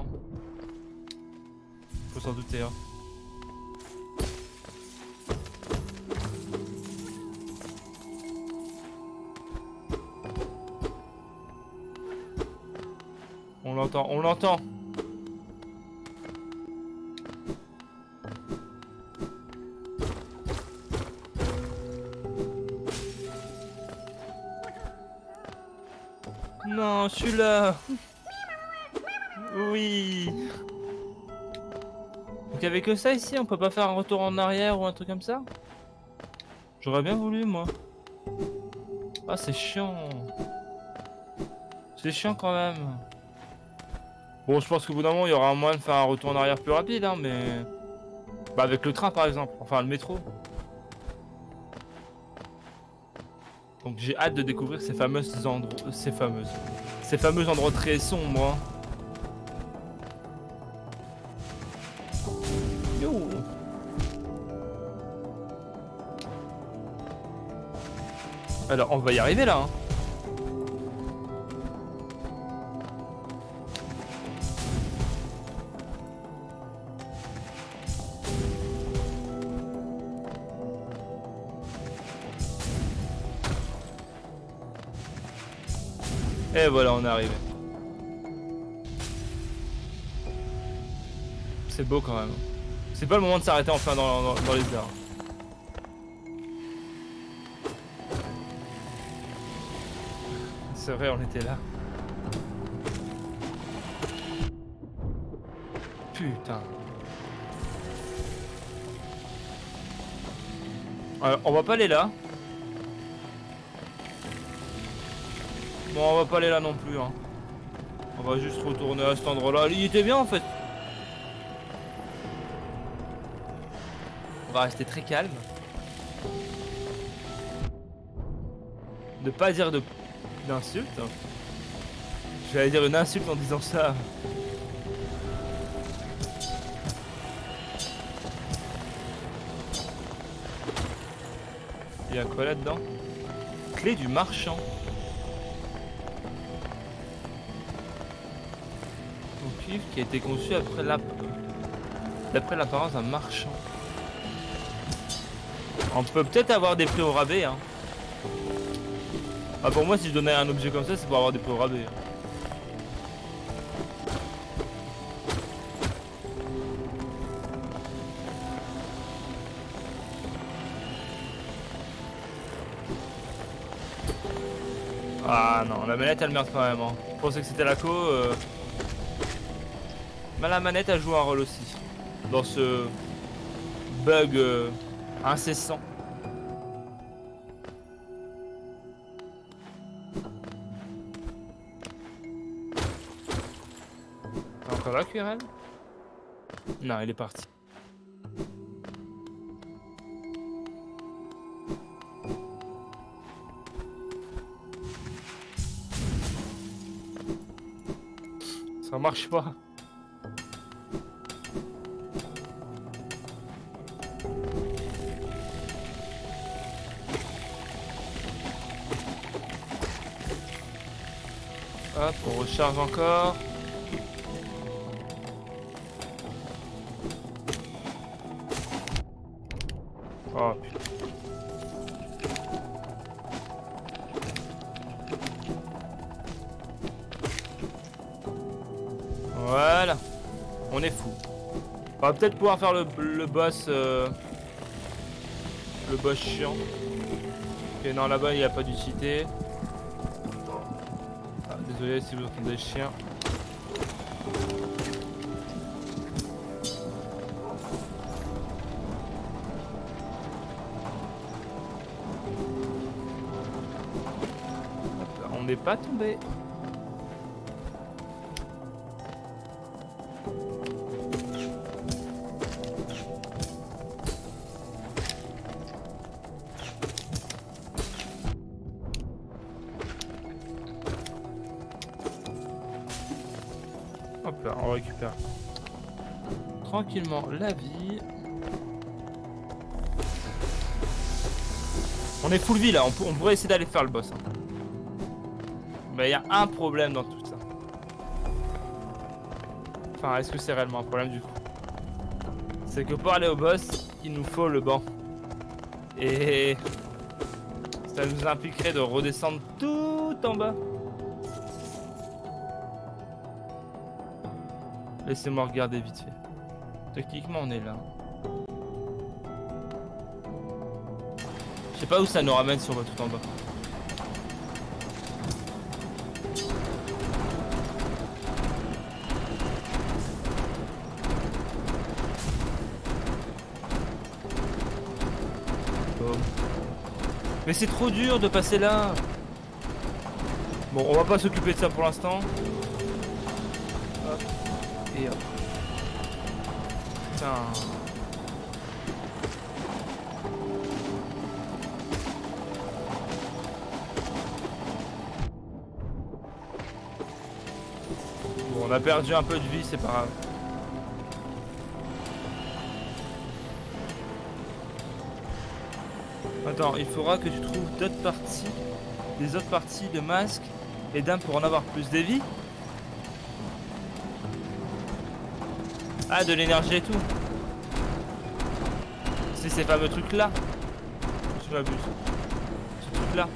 Speaker 1: Faut s'en douter, hein. On l'entend, on l'entend. Non, je suis là. Oui. Donc y'avait que ça ici, on peut pas faire un retour en arrière ou un truc comme ça? J'aurais bien voulu moi. Ah c'est chiant. C'est chiant quand même. Bon je pense qu'au bout d'un moment il y aura un moyen de faire un retour en arrière plus rapide hein mais... Bah avec le train par exemple, enfin le métro. Donc j'ai hâte de découvrir ces fameux endroits très sombres hein. Yo. Alors on va y arriver là hein. Et voilà, on est arrivé. C'est beau quand même. C'est pas le moment de s'arrêter enfin dans les arts. C'est vrai, on était là. Putain. Alors, on va pas aller là. Bon, on va pas aller là non plus. Hein. On va juste retourner à cet endroit-là. Il était bien en fait. On va rester très calme. Ne pas dire d'insulte. J'allais dire une insulte en disant ça. Il y a quoi là-dedans? Clé du marchand. Qui a été conçu d'après l'apparence d'un marchand. On peut peut-être avoir des prix au rabais hein. Ah pour moi si je donnais un objet comme ça c'est pour avoir des prix au rabais. Ah non la manette elle merde quand même hein. Je pensais que c'était la co Mais la manette a joué un rôle aussi dans ce bug incessant. T'es encore là, QRL? Non, il est parti. Ça marche pas. Hop, on recharge encore. Oh putain. Voilà. On est fou. On va peut-être pouvoir faire le boss. Le boss chiant. Ok, non, là-bas il n'y a pas d'utilité. Ah, désolé si vous entendez des chiens. On n'est pas tombé. Hop là, on récupère tranquillement la vie. On est full vie là, on pourrait essayer d'aller faire le boss. Hein. Mais il y a un problème dans tout ça. Enfin, est-ce que c'est réellement un problème du coup? C'est que pour aller au boss, il nous faut le banc. Et ça nous impliquerait de redescendre tout en bas. Laissez-moi regarder vite fait. Techniquement, on est là. Je sais pas où ça nous ramène si on va tout en bas. Oh. Mais c'est trop dur de passer là. Bon, on va pas s'occuper de ça pour l'instant. Hop. Et hop. Putain. Bon, on a perdu un peu de vie, c'est pas grave. Attends, il faudra que tu trouves d'autres parties, des autres parties de masque et d'âme pour en avoir plus de vie. Ah, de l'énergie et tout. C'est ces fameux trucs là. Je m'abuse. Ce truc là.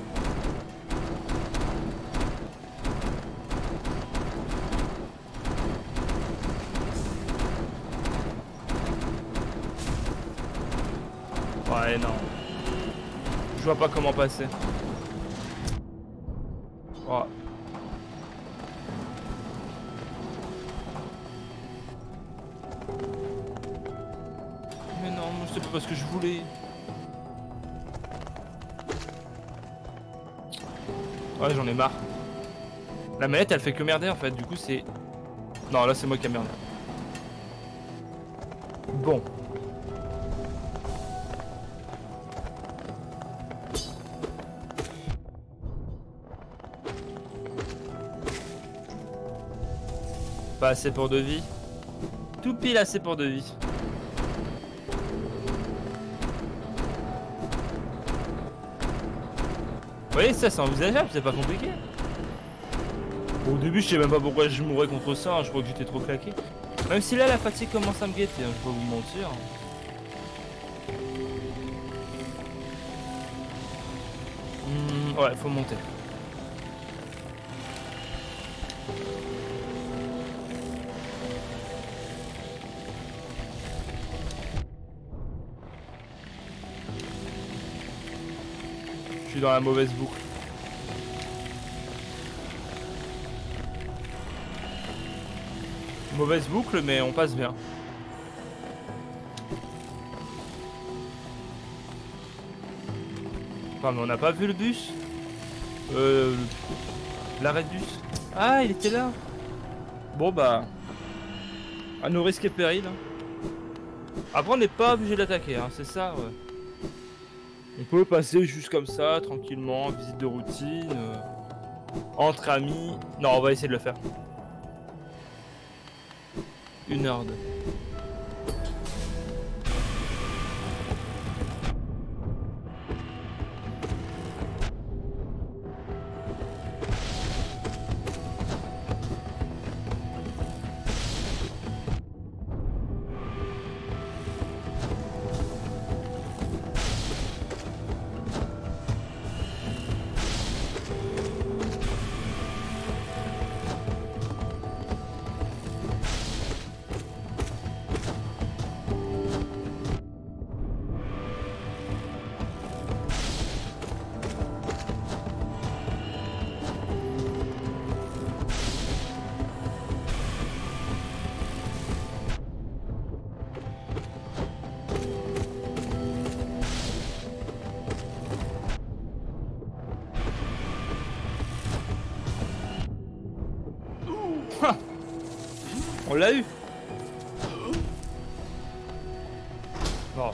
Speaker 1: Ouais, non. Je vois pas comment passer. Oh. Mais non, c'est pas parce que je voulais. Ouais, j'en ai marre. La manette, elle fait que merder en fait. Du coup, c'est... Non, là, c'est moi qui ai merdé. Bon. Pas assez pour 2 vies. Tout pile assez pour 2 vies. Vous voyez, ça c'est envisageable, c'est pas compliqué. Bon, au début, je sais même pas pourquoi je mourrais contre ça, hein, je crois que j'étais trop claqué. Même si là, la fatigue commence à me guetter, hein, je vais pas vous mentir. Ouais, faut monter. Je suis dans la mauvaise boucle. Mauvaise boucle, mais on passe bien. Enfin, mais on n'a pas vu le bus. L'arrêt de bus. Ah, il était là. Bon bah, à nos risques et périls. Hein. Après, on n'est pas obligé d'attaquer, hein, c'est ça. Ouais. On peut passer juste comme ça, tranquillement, visite de routine, entre amis. Non, on va essayer de le faire. 1h02. On l'a eu. Bon.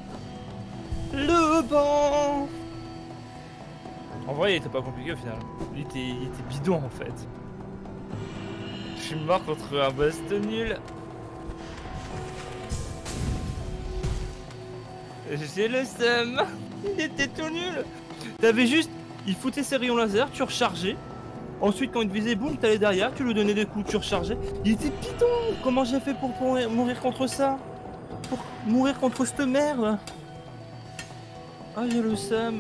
Speaker 1: Le banc. En vrai, il était pas compliqué au final. Il était bidon en fait. Je suis mort contre un boss de nul. J'ai le seum. Il était tout nul. T'avais juste... Il foutait ses rayons laser, tu rechargeais. Ensuite, quand il te visait, boum, t'allais derrière, tu lui donnais des coups, tu rechargeais. Il était bidon. Comment j'ai fait pour mourir contre ça? Pour mourir contre cette merde? Ah, j'ai le seum.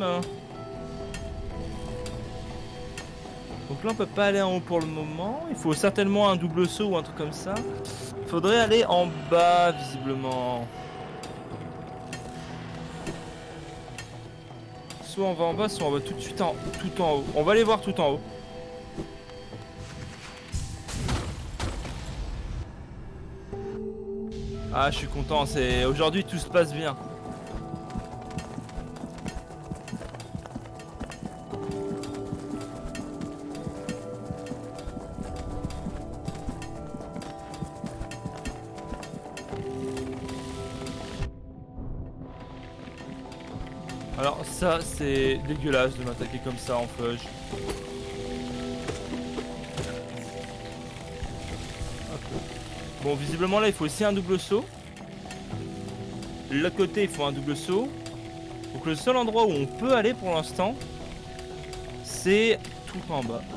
Speaker 1: Donc là, on peut pas aller en haut pour le moment. Il faut certainement un double saut ou un truc comme ça. Faudrait aller en bas, visiblement. Soit on va en bas, soit on va tout de suite tout en haut. On va aller voir tout en haut. Ah, je suis content. Aujourd'hui, tout se passe bien. Alors ça, c'est dégueulasse de m'attaquer comme ça en fudge. Bon, visiblement là, il faut aussi un double saut. De l'autre côté, il faut un double saut. Donc le seul endroit où on peut aller pour l'instant, c'est tout en bas.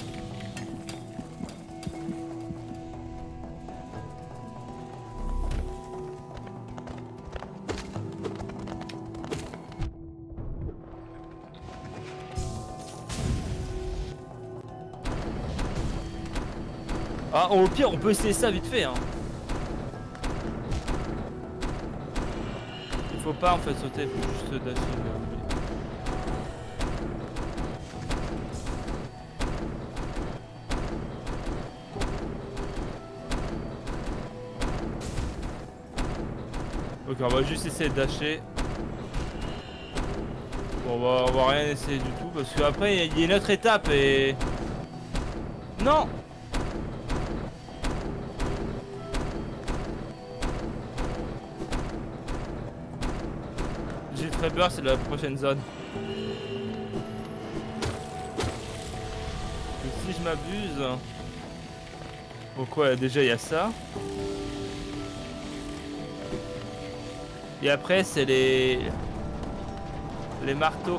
Speaker 1: Ah, au pire, on peut essayer ça vite fait, hein. Il faut pas en fait sauter, il faut juste dasher. Ok, on va juste essayer de dasher. Bon, on va rien essayer du tout parce qu'après il y a une autre étape et... Non! J'ai très peur, c'est la prochaine zone. Et si je m'abuse... Donc ouais, déjà il y a ça. Et après c'est les marteaux.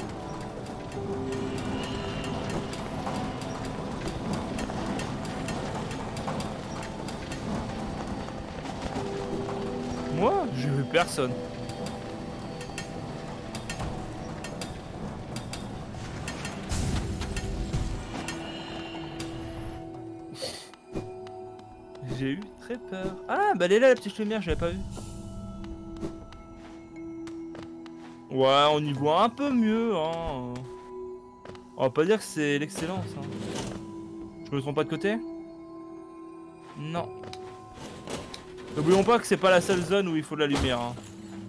Speaker 1: Moi, j'ai vu personne. J'ai eu très peur. Ah, bah elle est là la petite lumière, je l'avais pas vue. Ouais, on y voit un peu mieux, hein. On va pas dire que c'est l'excellence, hein. Je me trompe pas de côté? Non. N'oublions pas que c'est pas la seule zone où il faut de la lumière, hein.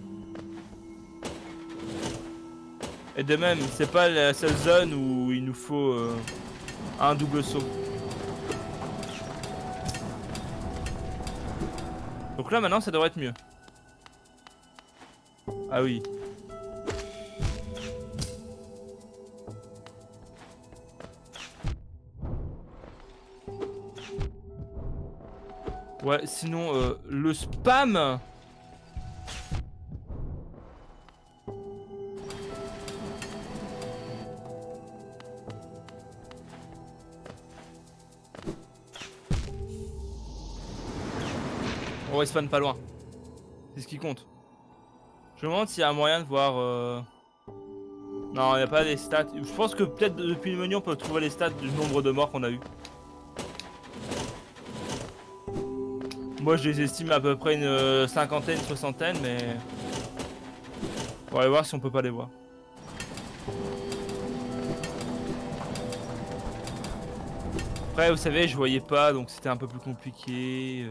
Speaker 1: Et de même, c'est pas la seule zone où il nous faut un double saut. Donc là maintenant ça devrait être mieux. Ah oui. Ouais, sinon le spam. On respawn pas loin. C'est ce qui compte. Je me demande s'il y a un moyen de voir... Non, il n'y a pas les stats. Je pense que peut-être depuis le menu on peut trouver les stats du nombre de morts qu'on a eu. Moi je les estime à peu près une cinquantaine, soixantaine, mais... On va aller voir si on peut pas les voir. Après vous savez, je voyais pas, donc c'était un peu plus compliqué.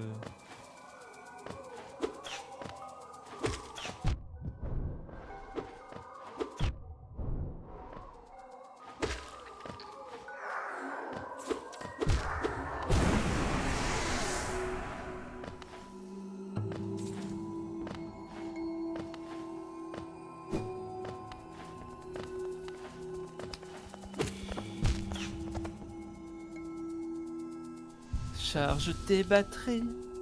Speaker 1: recharge tes batteries.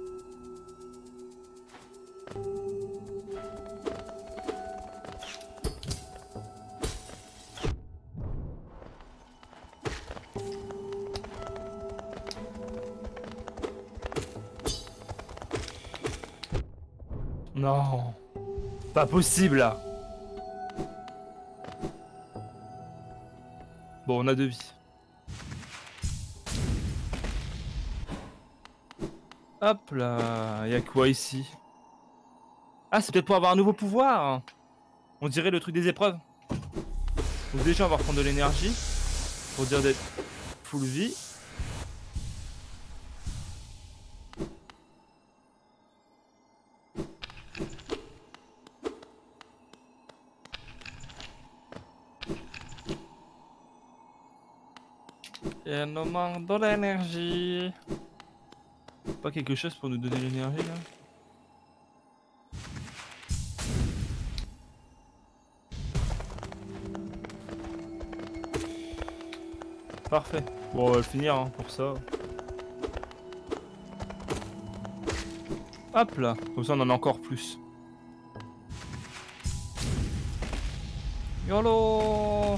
Speaker 1: Non, pas possible là. Bon, on a 2 vies. Hop là, y'a quoi ici? Ah, c'est peut-être pour avoir un nouveau pouvoir. On dirait le truc des épreuves. Donc déjà, on va reprendre de l'énergie pour dire d'être full vie. Et il nous manque de l'énergie. Pas quelque chose pour nous donner l'énergie là? Parfait. Bon, on va le finir hein, pour ça. Hop là, comme ça on en a encore plus. YOLO!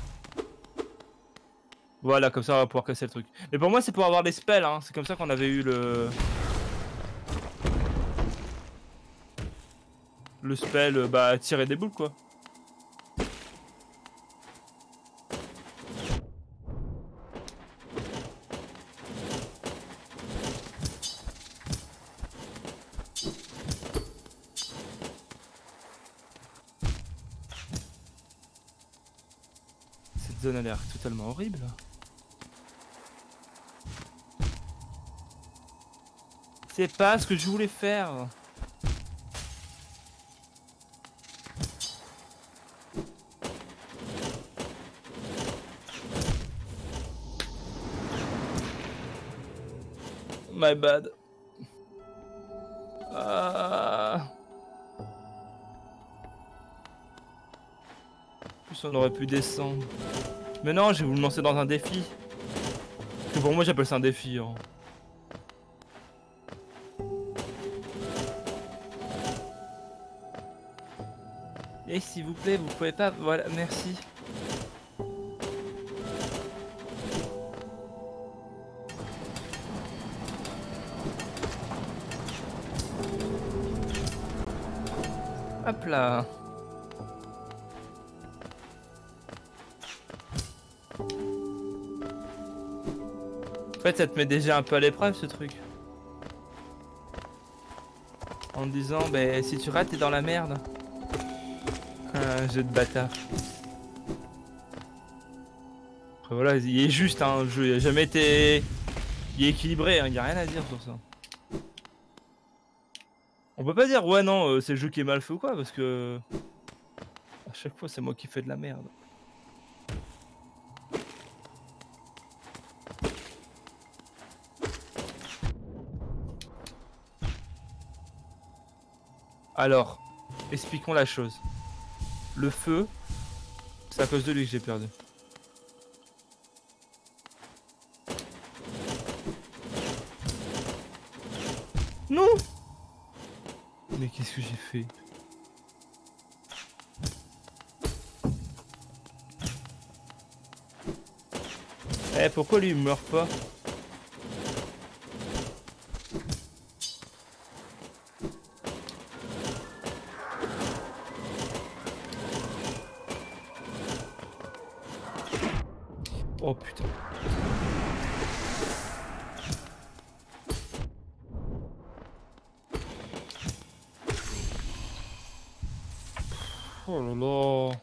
Speaker 1: Voilà, comme ça on va pouvoir casser le truc. Mais pour moi c'est pour avoir des spells, hein. C'est comme ça qu'on avait eu le spell, bah tirer des boules quoi. Cette zone a l'air totalement horrible. C'est pas ce que je voulais faire. My bad. En plus on aurait pu descendre. Mais non, j'ai voulu me lancer dans un défi. Parce que pour moi j'appelle ça un défi. Hein. Et s'il vous plaît, vous pouvez pas... Voilà, merci. Hop là. En fait, ça te met déjà un peu à l'épreuve ce truc. En te disant, bah, si tu rates, t'es dans la merde. Un jeu de bâtard. Après voilà, il est juste, hein, le jeu, il a jamais été... Il est équilibré, hein, il n'y a rien à dire sur ça. On peut pas dire, ouais non, c'est le jeu qui est mal fait ou quoi, parce que... À chaque fois, c'est moi qui fais de la merde. Alors, expliquons la chose. Le feu, c'est à cause de lui que j'ai perdu. Non! Mais qu'est-ce que j'ai fait? Eh, pourquoi lui il meurt pas? Oh putain. Oh là là.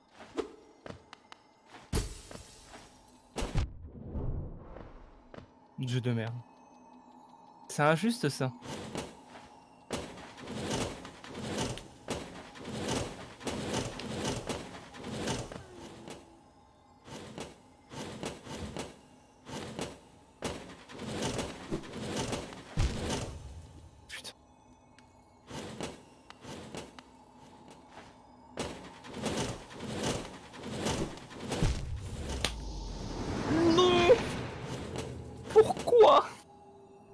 Speaker 1: Jeu de merde. C'est injuste ça. Putain. Non. Pourquoi?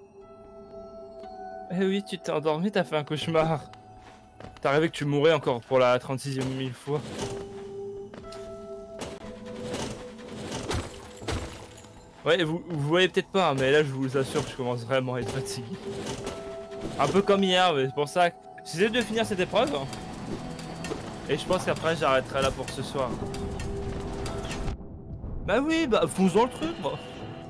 Speaker 1: Eh oui, tu t'es endormi, t'as fait un cauchemar. T'as rêvé que tu mourais encore pour la 36e fois. Ouais, vous voyez peut-être pas, hein, mais là je vous assure que je commence vraiment à être fatigué. Un peu comme hier, mais c'est pour ça que j'essaie de finir cette épreuve. Et je pense qu'après j'arrêterai là pour ce soir. Bah oui, bah faisons le truc, moi.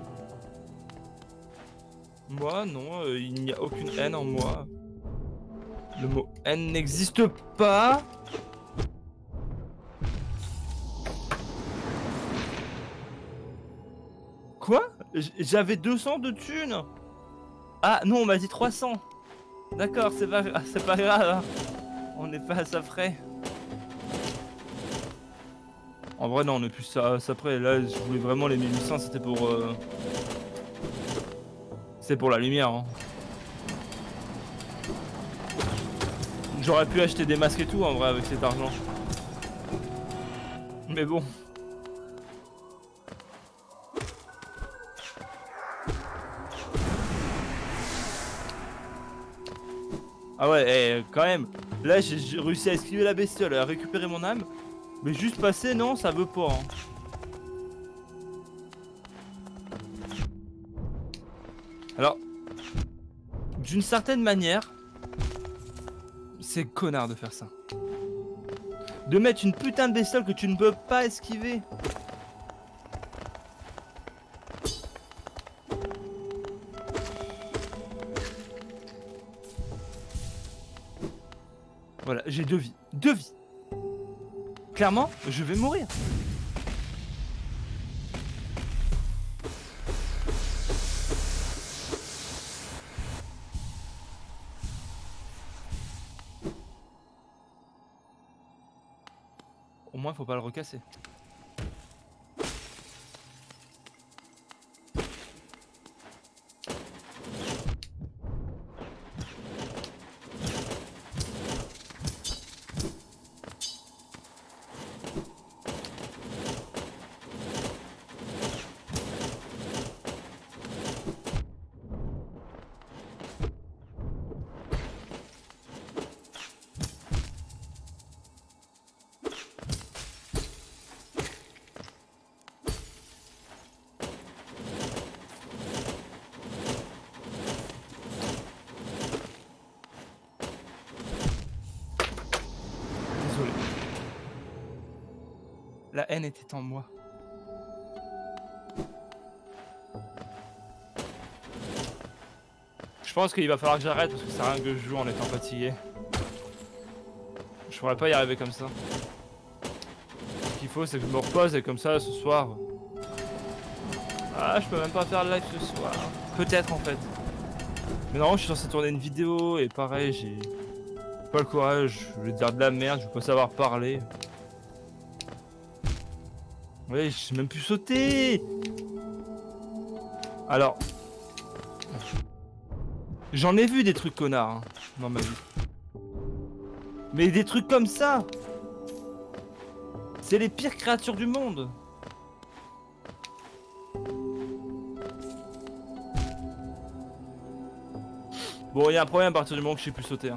Speaker 1: Moi, non, il n'y a aucune haine en moi. Le mot haine n'existe pas. Quoi? J'avais 200 de thunes. Ah non, on m'a dit 300. D'accord, c'est pas grave. Hein. On n'est pas à ça frais. En vrai, non, on est plus ça près. Là, je voulais vraiment les 1800, c'était pour... C'est pour la lumière. Hein. J'aurais pu acheter des masques et tout, en vrai, avec cet argent. Mais bon. Ah ouais, quand même. Là, j'ai réussi à esquiver la bestiole, à récupérer mon âme. Mais juste passer, non, ça veut pas. Hein. Alors, d'une certaine manière, c'est connard de faire ça. De mettre une putain de bestiole que tu ne peux pas esquiver. Voilà, j'ai 2 vies. 2 vies. Clairement, je vais mourir. Au moins, faut pas le recasser. Désolé. La haine était en moi. Je pense qu'il va falloir que j'arrête parce que ça sert à rien que je joue en étant fatigué. Je pourrais pas y arriver comme ça. Ce qu'il faut, c'est que je me repose et comme ça, ce soir... Ah, je peux même pas faire le live ce soir. Peut-être en fait. Mais non, je suis censé tourner une vidéo et pareil, j'ai pas le courage. Je vais dire de la merde, je vais pas savoir parler. Oui, je sais même plus sauter. Alors... J'en ai vu des trucs connards hein, dans ma vie. Mais des trucs comme ça, c'est les pires créatures du monde. Bon, il y a un problème à partir du moment que je sais plus sauter. Hein.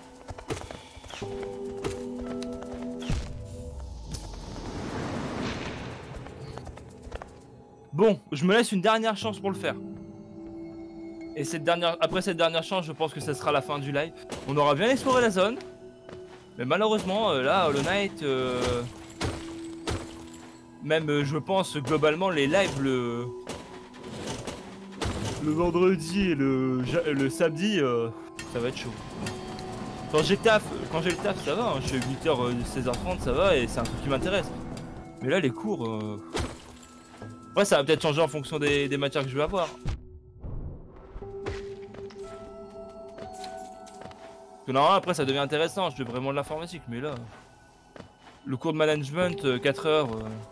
Speaker 1: Bon, je me laisse une dernière chance pour le faire. Et après cette dernière chance, je pense que ça sera la fin du live. On aura bien exploré la zone. Mais malheureusement, là, Hollow Knight... Même, je pense, globalement, les lives, le vendredi et le samedi, ça va être chaud. Quand j'ai le taf, ça va. Hein, je fais 8h, 16h30, ça va, et c'est un truc qui m'intéresse. Mais là, les cours... Après, ça va peut-être changer en fonction des matières que je vais avoir. Parce que normalement, après, ça devient intéressant. Je fais vraiment de l'informatique, mais là... Le cours de management, 4 heures...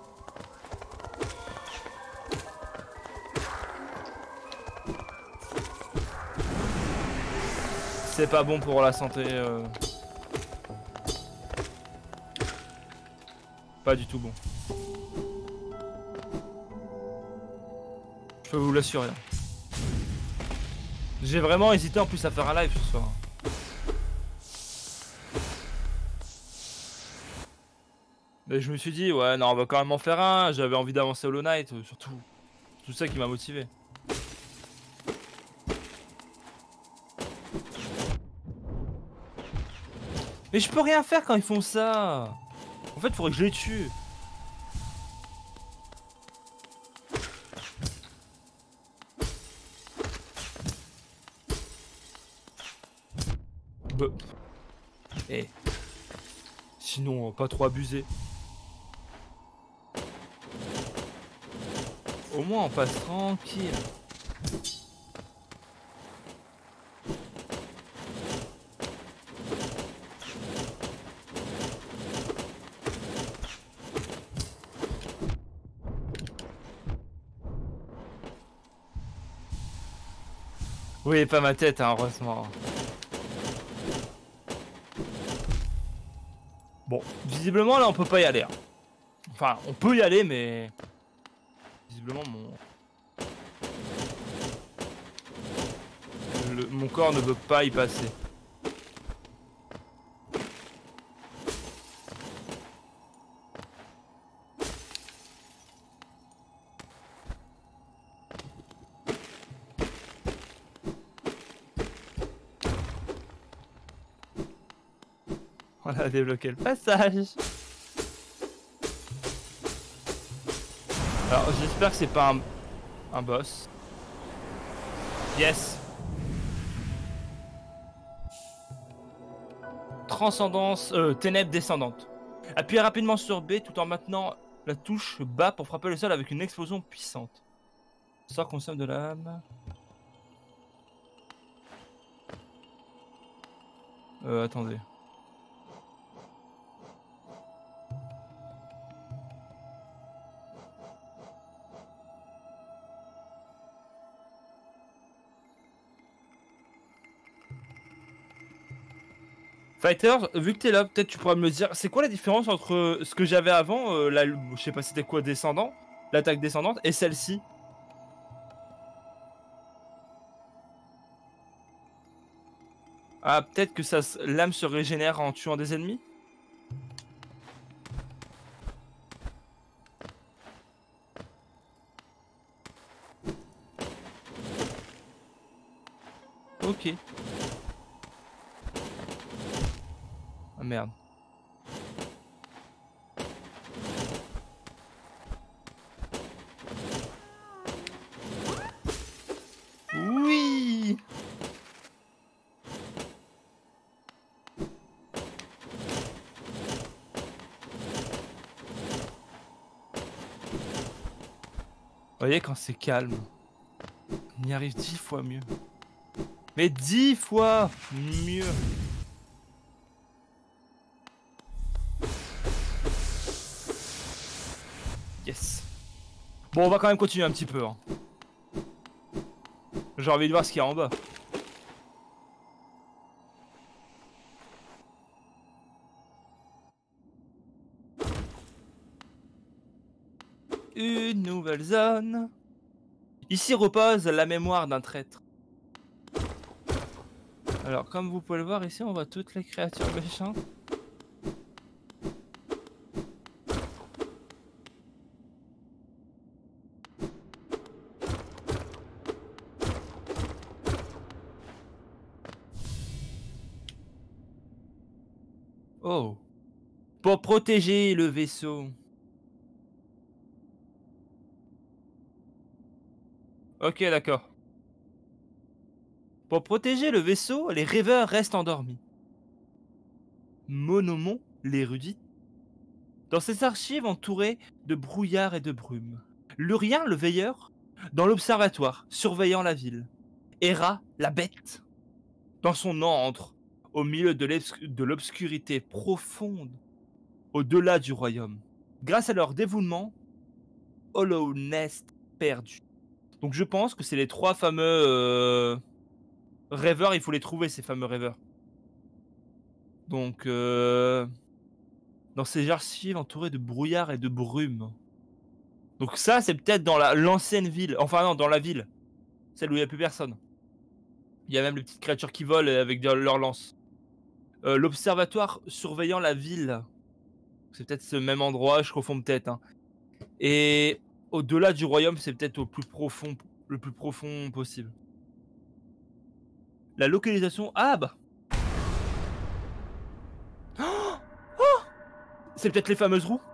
Speaker 1: C'est pas bon pour la santé. Pas du tout bon. Je peux vous l'assurer. J'ai vraiment hésité en plus à faire un live ce soir. Mais je me suis dit, ouais, non, on va quand même en faire un. J'avais envie d'avancer Hollow Knight, surtout. Tout ça qui m'a motivé. Mais je peux rien faire quand ils font ça. En fait, faudrait que je les tue. Bah. Eh. Sinon, pas trop abuser. Au moins, on passe tranquille. Oui, pas ma tête, hein, heureusement. Bon, visiblement, là, on peut pas y aller. Hein. Enfin, on peut y aller, mais... Visiblement, mon corps ne veut pas y passer. On a débloqué le passage. Alors, j'espère que c'est pas un boss. Yes. Transcendance, ténèbres descendantes. Appuyez rapidement sur B tout en maintenant la touche bas pour frapper le sol avec une explosion puissante. Ça consomme de l'âme. Attendez. Fighter, vu que t'es là, peut-être tu pourras me dire, c'est quoi la différence entre ce que j'avais avant, je sais pas c'était quoi, descendant, l'attaque descendante, et celle-ci? Ah, peut-être que l'âme se régénère en tuant des ennemis? Ok. Ah merde. Oui. Vous voyez quand c'est calme, on y arrive 10 fois mieux. Mais 10 fois mieux. Yes. Bon, on va quand même continuer un petit peu. Hein. J'ai envie de voir ce qu'il y a en bas. Une nouvelle zone. Ici repose la mémoire d'un traître. Alors, comme vous pouvez le voir ici, on voit toutes les créatures méchantes. Oh. Pour protéger le vaisseau. Ok, d'accord. Pour protéger le vaisseau, les rêveurs restent endormis. Monomon, l'érudit, dans ses archives entourées de brouillard et de brume. Lurien, le veilleur, dans l'observatoire, surveillant la ville. Hera, la bête, dans son antre, au milieu de l'obscurité profonde, au-delà du royaume. Grâce à leur dévouement, Hollow Nest perdu. Donc je pense que c'est les trois fameux rêveurs, il faut les trouver ces fameux rêveurs. Donc dans ces archives entourées de brouillard et de brume. Donc ça c'est peut-être dans l'ancienne ville, enfin non dans la ville, celle où il n'y a plus personne. Il y a même les petites créatures qui volent avec leurs lances. L'observatoire surveillant la ville. C'est peut-être ce même endroit, je confonds peut-être. Hein. Et au-delà du royaume, c'est peut-être le plus profond possible. La localisation. Ah bah. Oh oh c'est peut-être les fameuses roues.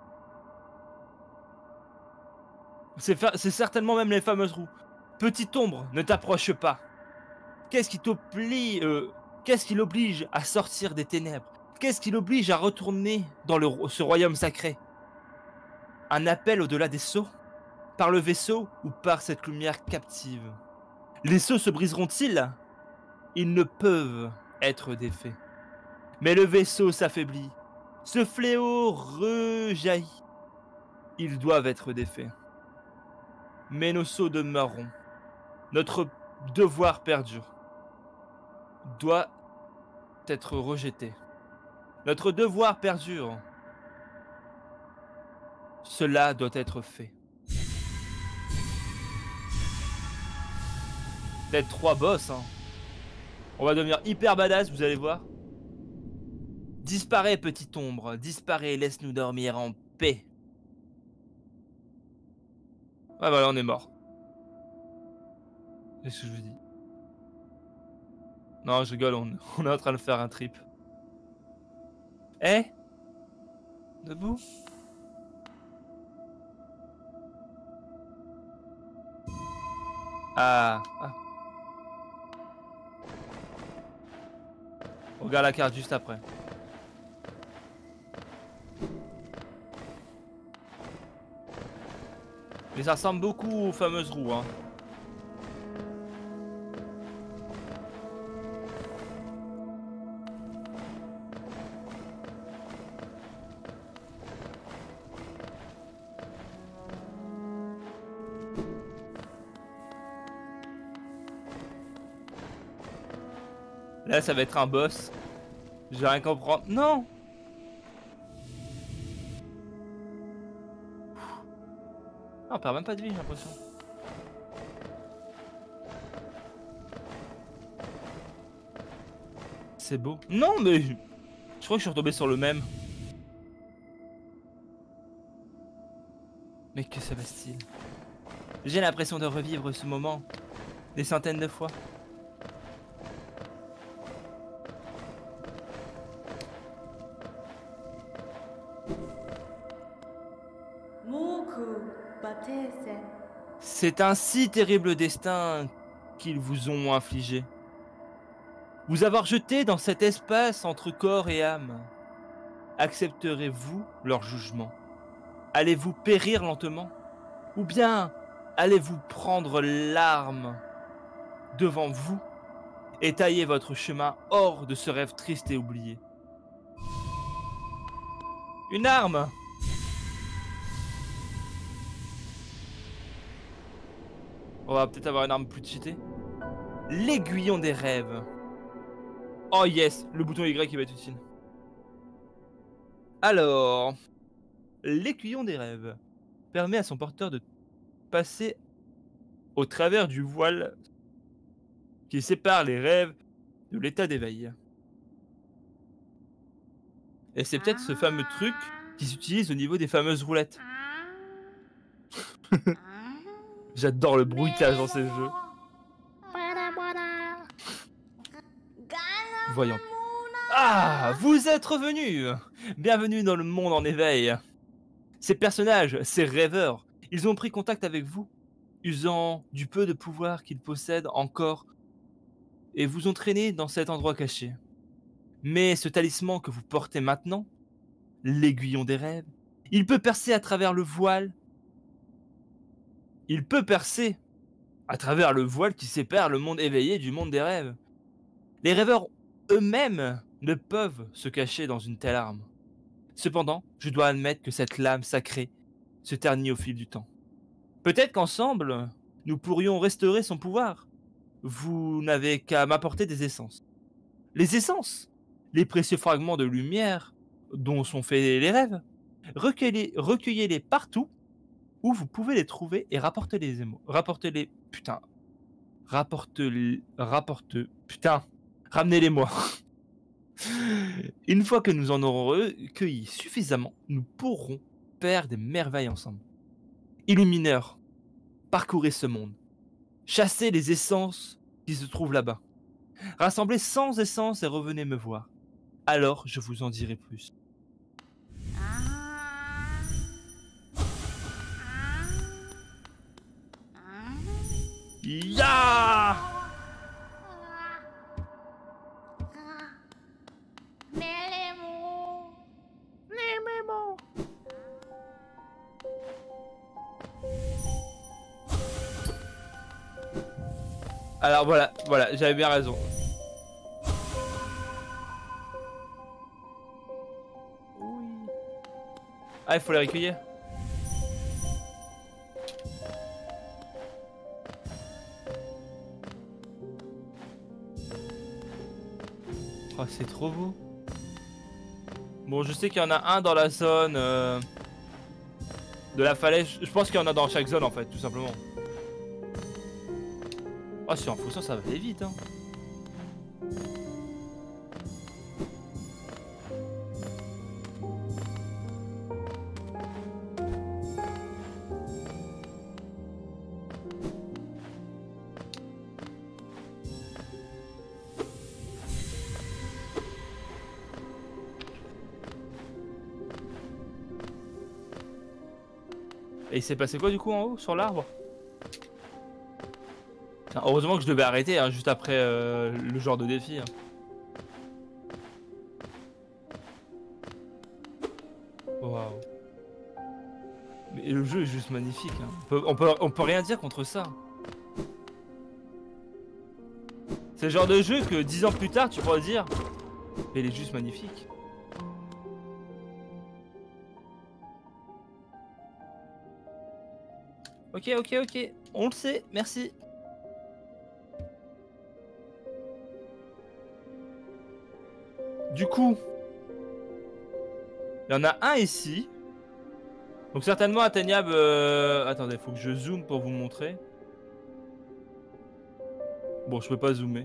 Speaker 1: C'est certainement même les fameuses roues. Petite ombre, ne t'approche pas. Qu'est-ce qui l'oblige à sortir des ténèbres? Qu'est-ce qui l'oblige à retourner dans ce royaume sacré? Un appel au-delà des sceaux? Par le vaisseau ou par cette lumière captive? Les sceaux se briseront-ils? Ils ne peuvent être défaits. Mais le vaisseau s'affaiblit. Ce fléau rejaillit. Ils doivent être défaits. Mais nos sceaux demeureront. Notre devoir perdure. Doit être rejeté. Notre devoir perdure. Cela doit être fait. Peut-être 3 boss, hein. On va devenir hyper badass, vous allez voir. Disparais, petite ombre, disparais, laisse-nous dormir en paix. Ah voilà, on est mort. Qu'est-ce que je vous dis? Non, je rigole, on est en train de faire un trip. Eh? Debout? Ah. On regarde la carte juste après. Mais ça ressemble beaucoup aux fameuses roues, hein. Là, ça va être un boss. Je vais rien comprendre. Non! Ah, on perd même pas de vie, j'ai l'impression. C'est beau. Non, mais... Je crois que je suis retombé sur le même. Mais que se passe-t-il? J'ai l'impression de revivre ce moment des centaines de fois. C'est un si terrible destin qu'ils vous ont infligé. Vous avoir jeté dans cet espace entre corps et âme. Accepterez-vous leur jugement? Allez-vous périr lentement? Ou bien allez-vous prendre l'arme devant vous et tailler votre chemin hors de ce rêve triste et oublié? Une arme! On va peut-être avoir une arme plus cheatée. L'aiguillon des rêves. Oh yes, le bouton Y qui va être utile. Alors, l'aiguillon des rêves permet à son porteur de passer au travers du voile qui sépare les rêves de l'état d'éveil. Et c'est peut-être ce fameux truc qui s'utilise au niveau des fameuses roulettes. J'adore le bruitage dans ces jeux. Voyons. Ah, vous êtes revenus! Bienvenue dans le monde en éveil. Ces personnages, ces rêveurs, ils ont pris contact avec vous, usant du peu de pouvoir qu'ils possèdent encore, et vous ont traîné dans cet endroit caché. Mais ce talisman que vous portez maintenant, l'aiguillon des rêves, il peut percer à travers le voile. Il peut percer à travers le voile qui sépare le monde éveillé du monde des rêves. Les rêveurs eux-mêmes ne peuvent se cacher dans une telle arme. Cependant, je dois admettre que cette lame sacrée se ternit au fil du temps. Peut-être qu'ensemble, nous pourrions restaurer son pouvoir. Vous n'avez qu'à m'apporter des essences. Les essences, les précieux fragments de lumière dont sont faits les rêves, recueillez-les partout où vous pouvez les trouver et rapportez-les Putain, ramenez-les-moi. Une fois que nous en aurons recueilli suffisamment, nous pourrons faire des merveilles ensemble. Illumineurs, parcourez ce monde. Chassez les essences qui se trouvent là-bas. Rassemblez 100 essences et revenez me voir. Alors je vous en dirai plus. Ya! Alors voilà, j'avais bien raison. Oui. Ah, il faut les recueillir. Oh, c'est trop beau. Bon, je sais qu'il y en a un dans la zone de la falaise. Je pense qu'il y en a dans chaque zone en fait, tout simplement. Oh, si en fonction ça va aller vite, hein. Et il s'est passé quoi du coup en haut, sur l'arbre? Heureusement que je devais arrêter hein, juste après le genre de défi. Hein. Waouh. Mais le jeu est juste magnifique. Hein. On peut rien dire contre ça. C'est le genre de jeu que 10 ans plus tard tu pourrais dire. Mais il est juste magnifique. Ok, on le sait, merci. Du coup, il y en a un ici. Donc certainement atteignable... Attendez, faut que je zoome pour vous montrer. Bon, je peux pas zoomer.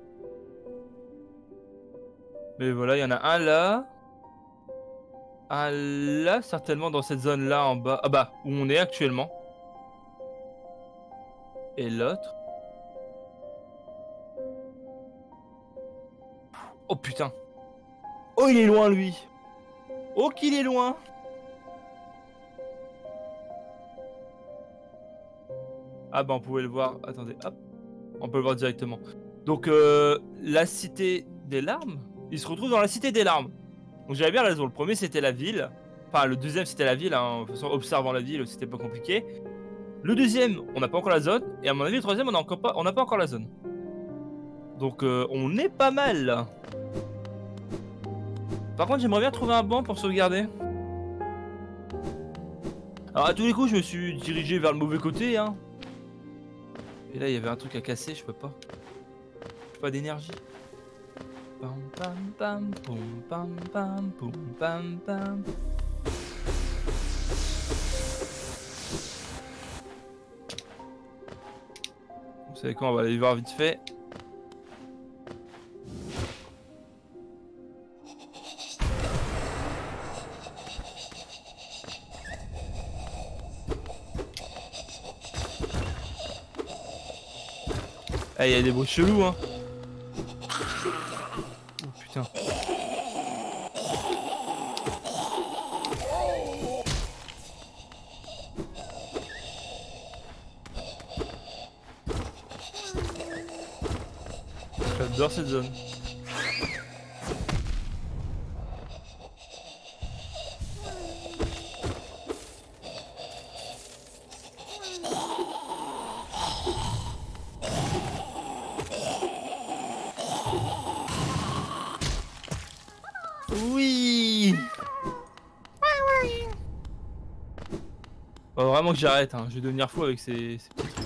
Speaker 1: Mais voilà, il y en a un là. Un là, certainement dans cette zone là en bas. Ah bah, où on est actuellement. Et l'autre. Oh putain. Oh, il est loin lui. Oh, qu'il est loin. Ah bah on pouvait le voir. Attendez, hop. On peut le voir directement. Donc la cité des larmes. Il se retrouve dans la cité des larmes. Donc j'avais bien raison. Le premier c'était la ville. Enfin le deuxième c'était la ville. Hein. De toute façon observant la ville c'était pas compliqué. Le deuxième on n'a pas encore la zone. Et à mon avis le troisième on n'a pas encore la zone. Donc on est pas mal là. Par contre j'aimerais bien trouver un banc pour sauvegarder. Alors à tous les coups je me suis dirigé vers le mauvais côté hein. Et là il y avait un truc à casser, je peux pas. J'ai pas d'énergie. Pam pam pam poum pam pam poum pam pam. Vous savez quoi, on va aller voir vite fait. Ah, il y a des bruits chelous, hein. Oh putain. J'adore cette zone. Oui. Faut vraiment que j'arrête, hein. Je vais devenir fou avec ces petits trucs.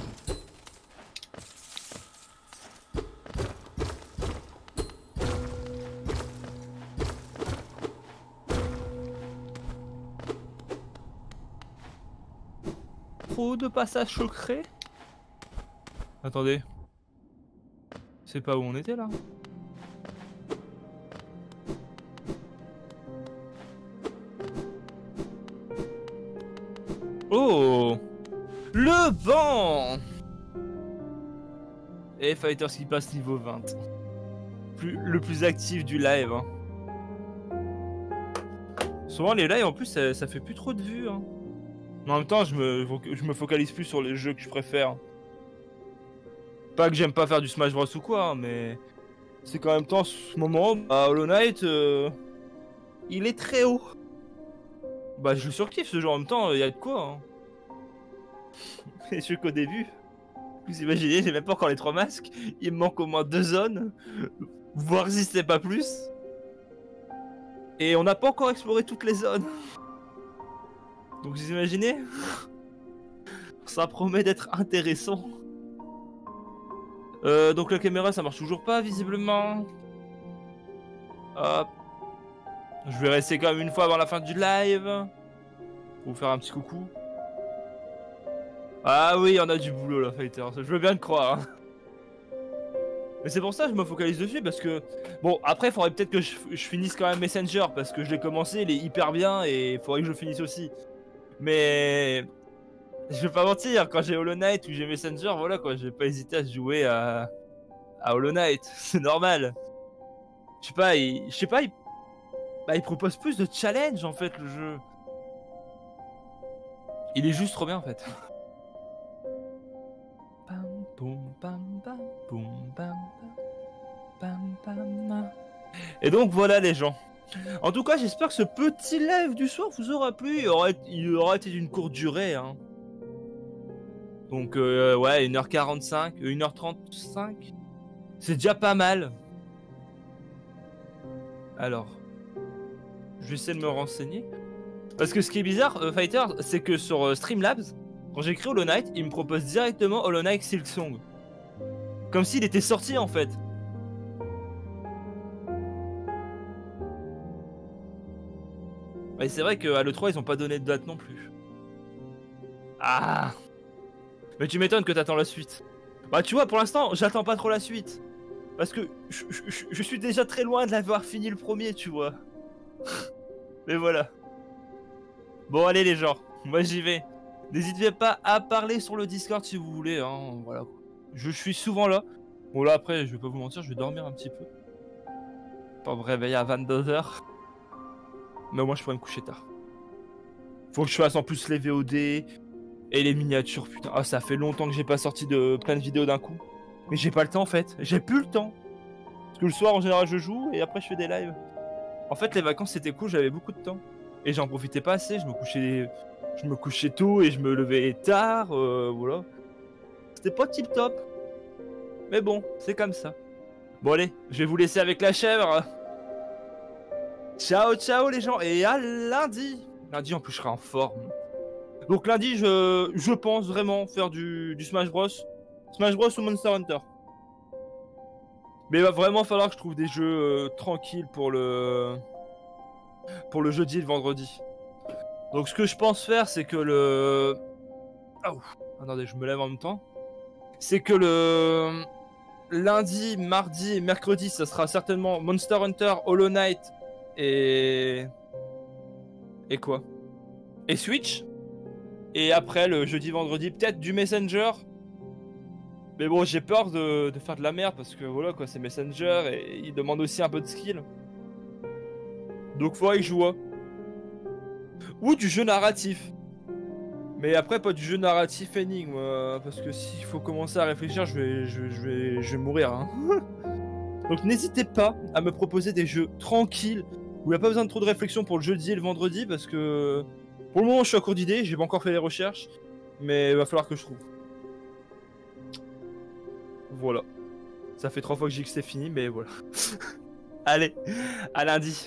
Speaker 1: Trop de passages secrets. Attendez, C'est pas où on était là? Oh! Le banc! Et Fighters qui passe niveau 20. Le plus actif du live. Hein. Souvent les lives en plus ça fait plus trop de vues. Hein. Mais en même temps je me focalise plus sur les jeux que je préfère. Pas que j'aime pas faire du Smash Bros ou quoi, hein, mais c'est qu'en même temps ce moment, bah, Hollow Knight, il est très haut. Bah je le surkiffe ce jeu en même temps, il y a de quoi. Hein. Et je suis qu'au début. Vous imaginez, j'ai même pas encore les 3 masques. Il me manque au moins 2 zones. Voir si c'est pas plus. Et on n'a pas encore exploré toutes les zones. Donc vous imaginez, ça promet d'être intéressant. Donc la caméra ça marche toujours pas visiblement. Hop. Je vais rester quand même une fois avant la fin du live. Pour vous faire un petit coucou. Ah oui, on a du boulot là, Fighter. Je veux bien le croire. Hein. Mais c'est pour ça que je me focalise dessus parce que... Bon, après, il faudrait peut-être que je finisse quand même Messenger parce que je l'ai commencé, il est hyper bien et il faudrait que je le finisse aussi. Mais... Je vais pas mentir, quand j'ai Hollow Knight ou j'ai Messenger, voilà quoi, je vais pas hésiter à jouer à Hollow Knight. C'est normal. Je sais pas, il propose plus de challenge en fait, le jeu. Il est juste trop bien en fait. Et donc voilà les gens. En tout cas j'espère que ce petit live du soir vous aura plu. Il aura été d'une courte durée. Hein. Donc ouais 1h45, 1h35. C'est déjà pas mal. Alors. Je vais essayer de me renseigner. Parce que ce qui est bizarre, Fighter, c'est que sur Streamlabs, quand j'écris Hollow Knight, il me propose directement Hollow Knight Silksong. Comme s'il était sorti en fait. Et c'est vrai qu'à l'E3, ils ont pas donné de date non plus. Ah! Mais tu m'étonnes que t'attends la suite. Bah tu vois, pour l'instant, j'attends pas trop la suite. Parce que je suis déjà très loin de l'avoir fini le premier, tu vois. Mais voilà. Bon allez les gens, moi j'y vais. N'hésitez pas à parler sur le Discord si vous voulez, hein, voilà. Je suis souvent là. Bon là après, je vais pas vous mentir, je vais dormir un petit peu. Pas me réveiller à 22h. Mais au moins je pourrais me coucher tard. Faut que je fasse en plus les VOD et les miniatures, putain. Ah ça fait longtemps que j'ai pas sorti de plein de vidéos d'un coup. Mais j'ai pas le temps en fait, j'ai plus le temps. Parce que le soir en général je joue et après je fais des lives. En fait les vacances c'était cool, j'avais beaucoup de temps. Et j'en profitais pas assez, je me couchais tôt et je me levais tard, voilà. C'était pas tip top. Mais bon, c'est comme ça. Bon allez, je vais vous laisser avec la chèvre. Ciao ciao les gens, et à lundi. Lundi en plus je serai en forme. Donc lundi je pense vraiment faire du Smash Bros. Smash Bros ou Monster Hunter. Mais il va vraiment falloir que je trouve des jeux tranquilles pour le jeudi et le vendredi. Donc ce que je pense faire c'est que le... Oh, attendez, je me lève en même temps. C'est que le lundi, mardi et mercredi, ça sera certainement Monster Hunter, Hollow Knight et quoi? Et Switch. Et après le jeudi, vendredi, peut-être du Messenger. Mais bon, j'ai peur de faire de la merde parce que voilà quoi, c'est Messenger et il demande aussi un peu de skill. Donc faudrait que je joue. Ou du jeu narratif. Mais après pas du jeu narratif énigme, parce que s'il faut commencer à réfléchir, je vais mourir. Hein. Donc n'hésitez pas à me proposer des jeux tranquilles, où il n'y a pas besoin de trop de réflexion pour le jeudi et le vendredi, parce que pour le moment je suis à court d'idées, j'ai pas encore fait les recherches, mais il va falloir que je trouve. Voilà. Ça fait 3 fois que je dis que c'est fini, mais voilà. Allez, à lundi.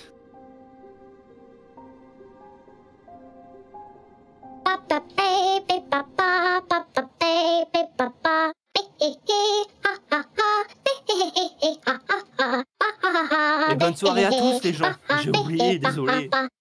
Speaker 1: Et bonne soirée à tous les gens. J'ai oublié, désolé.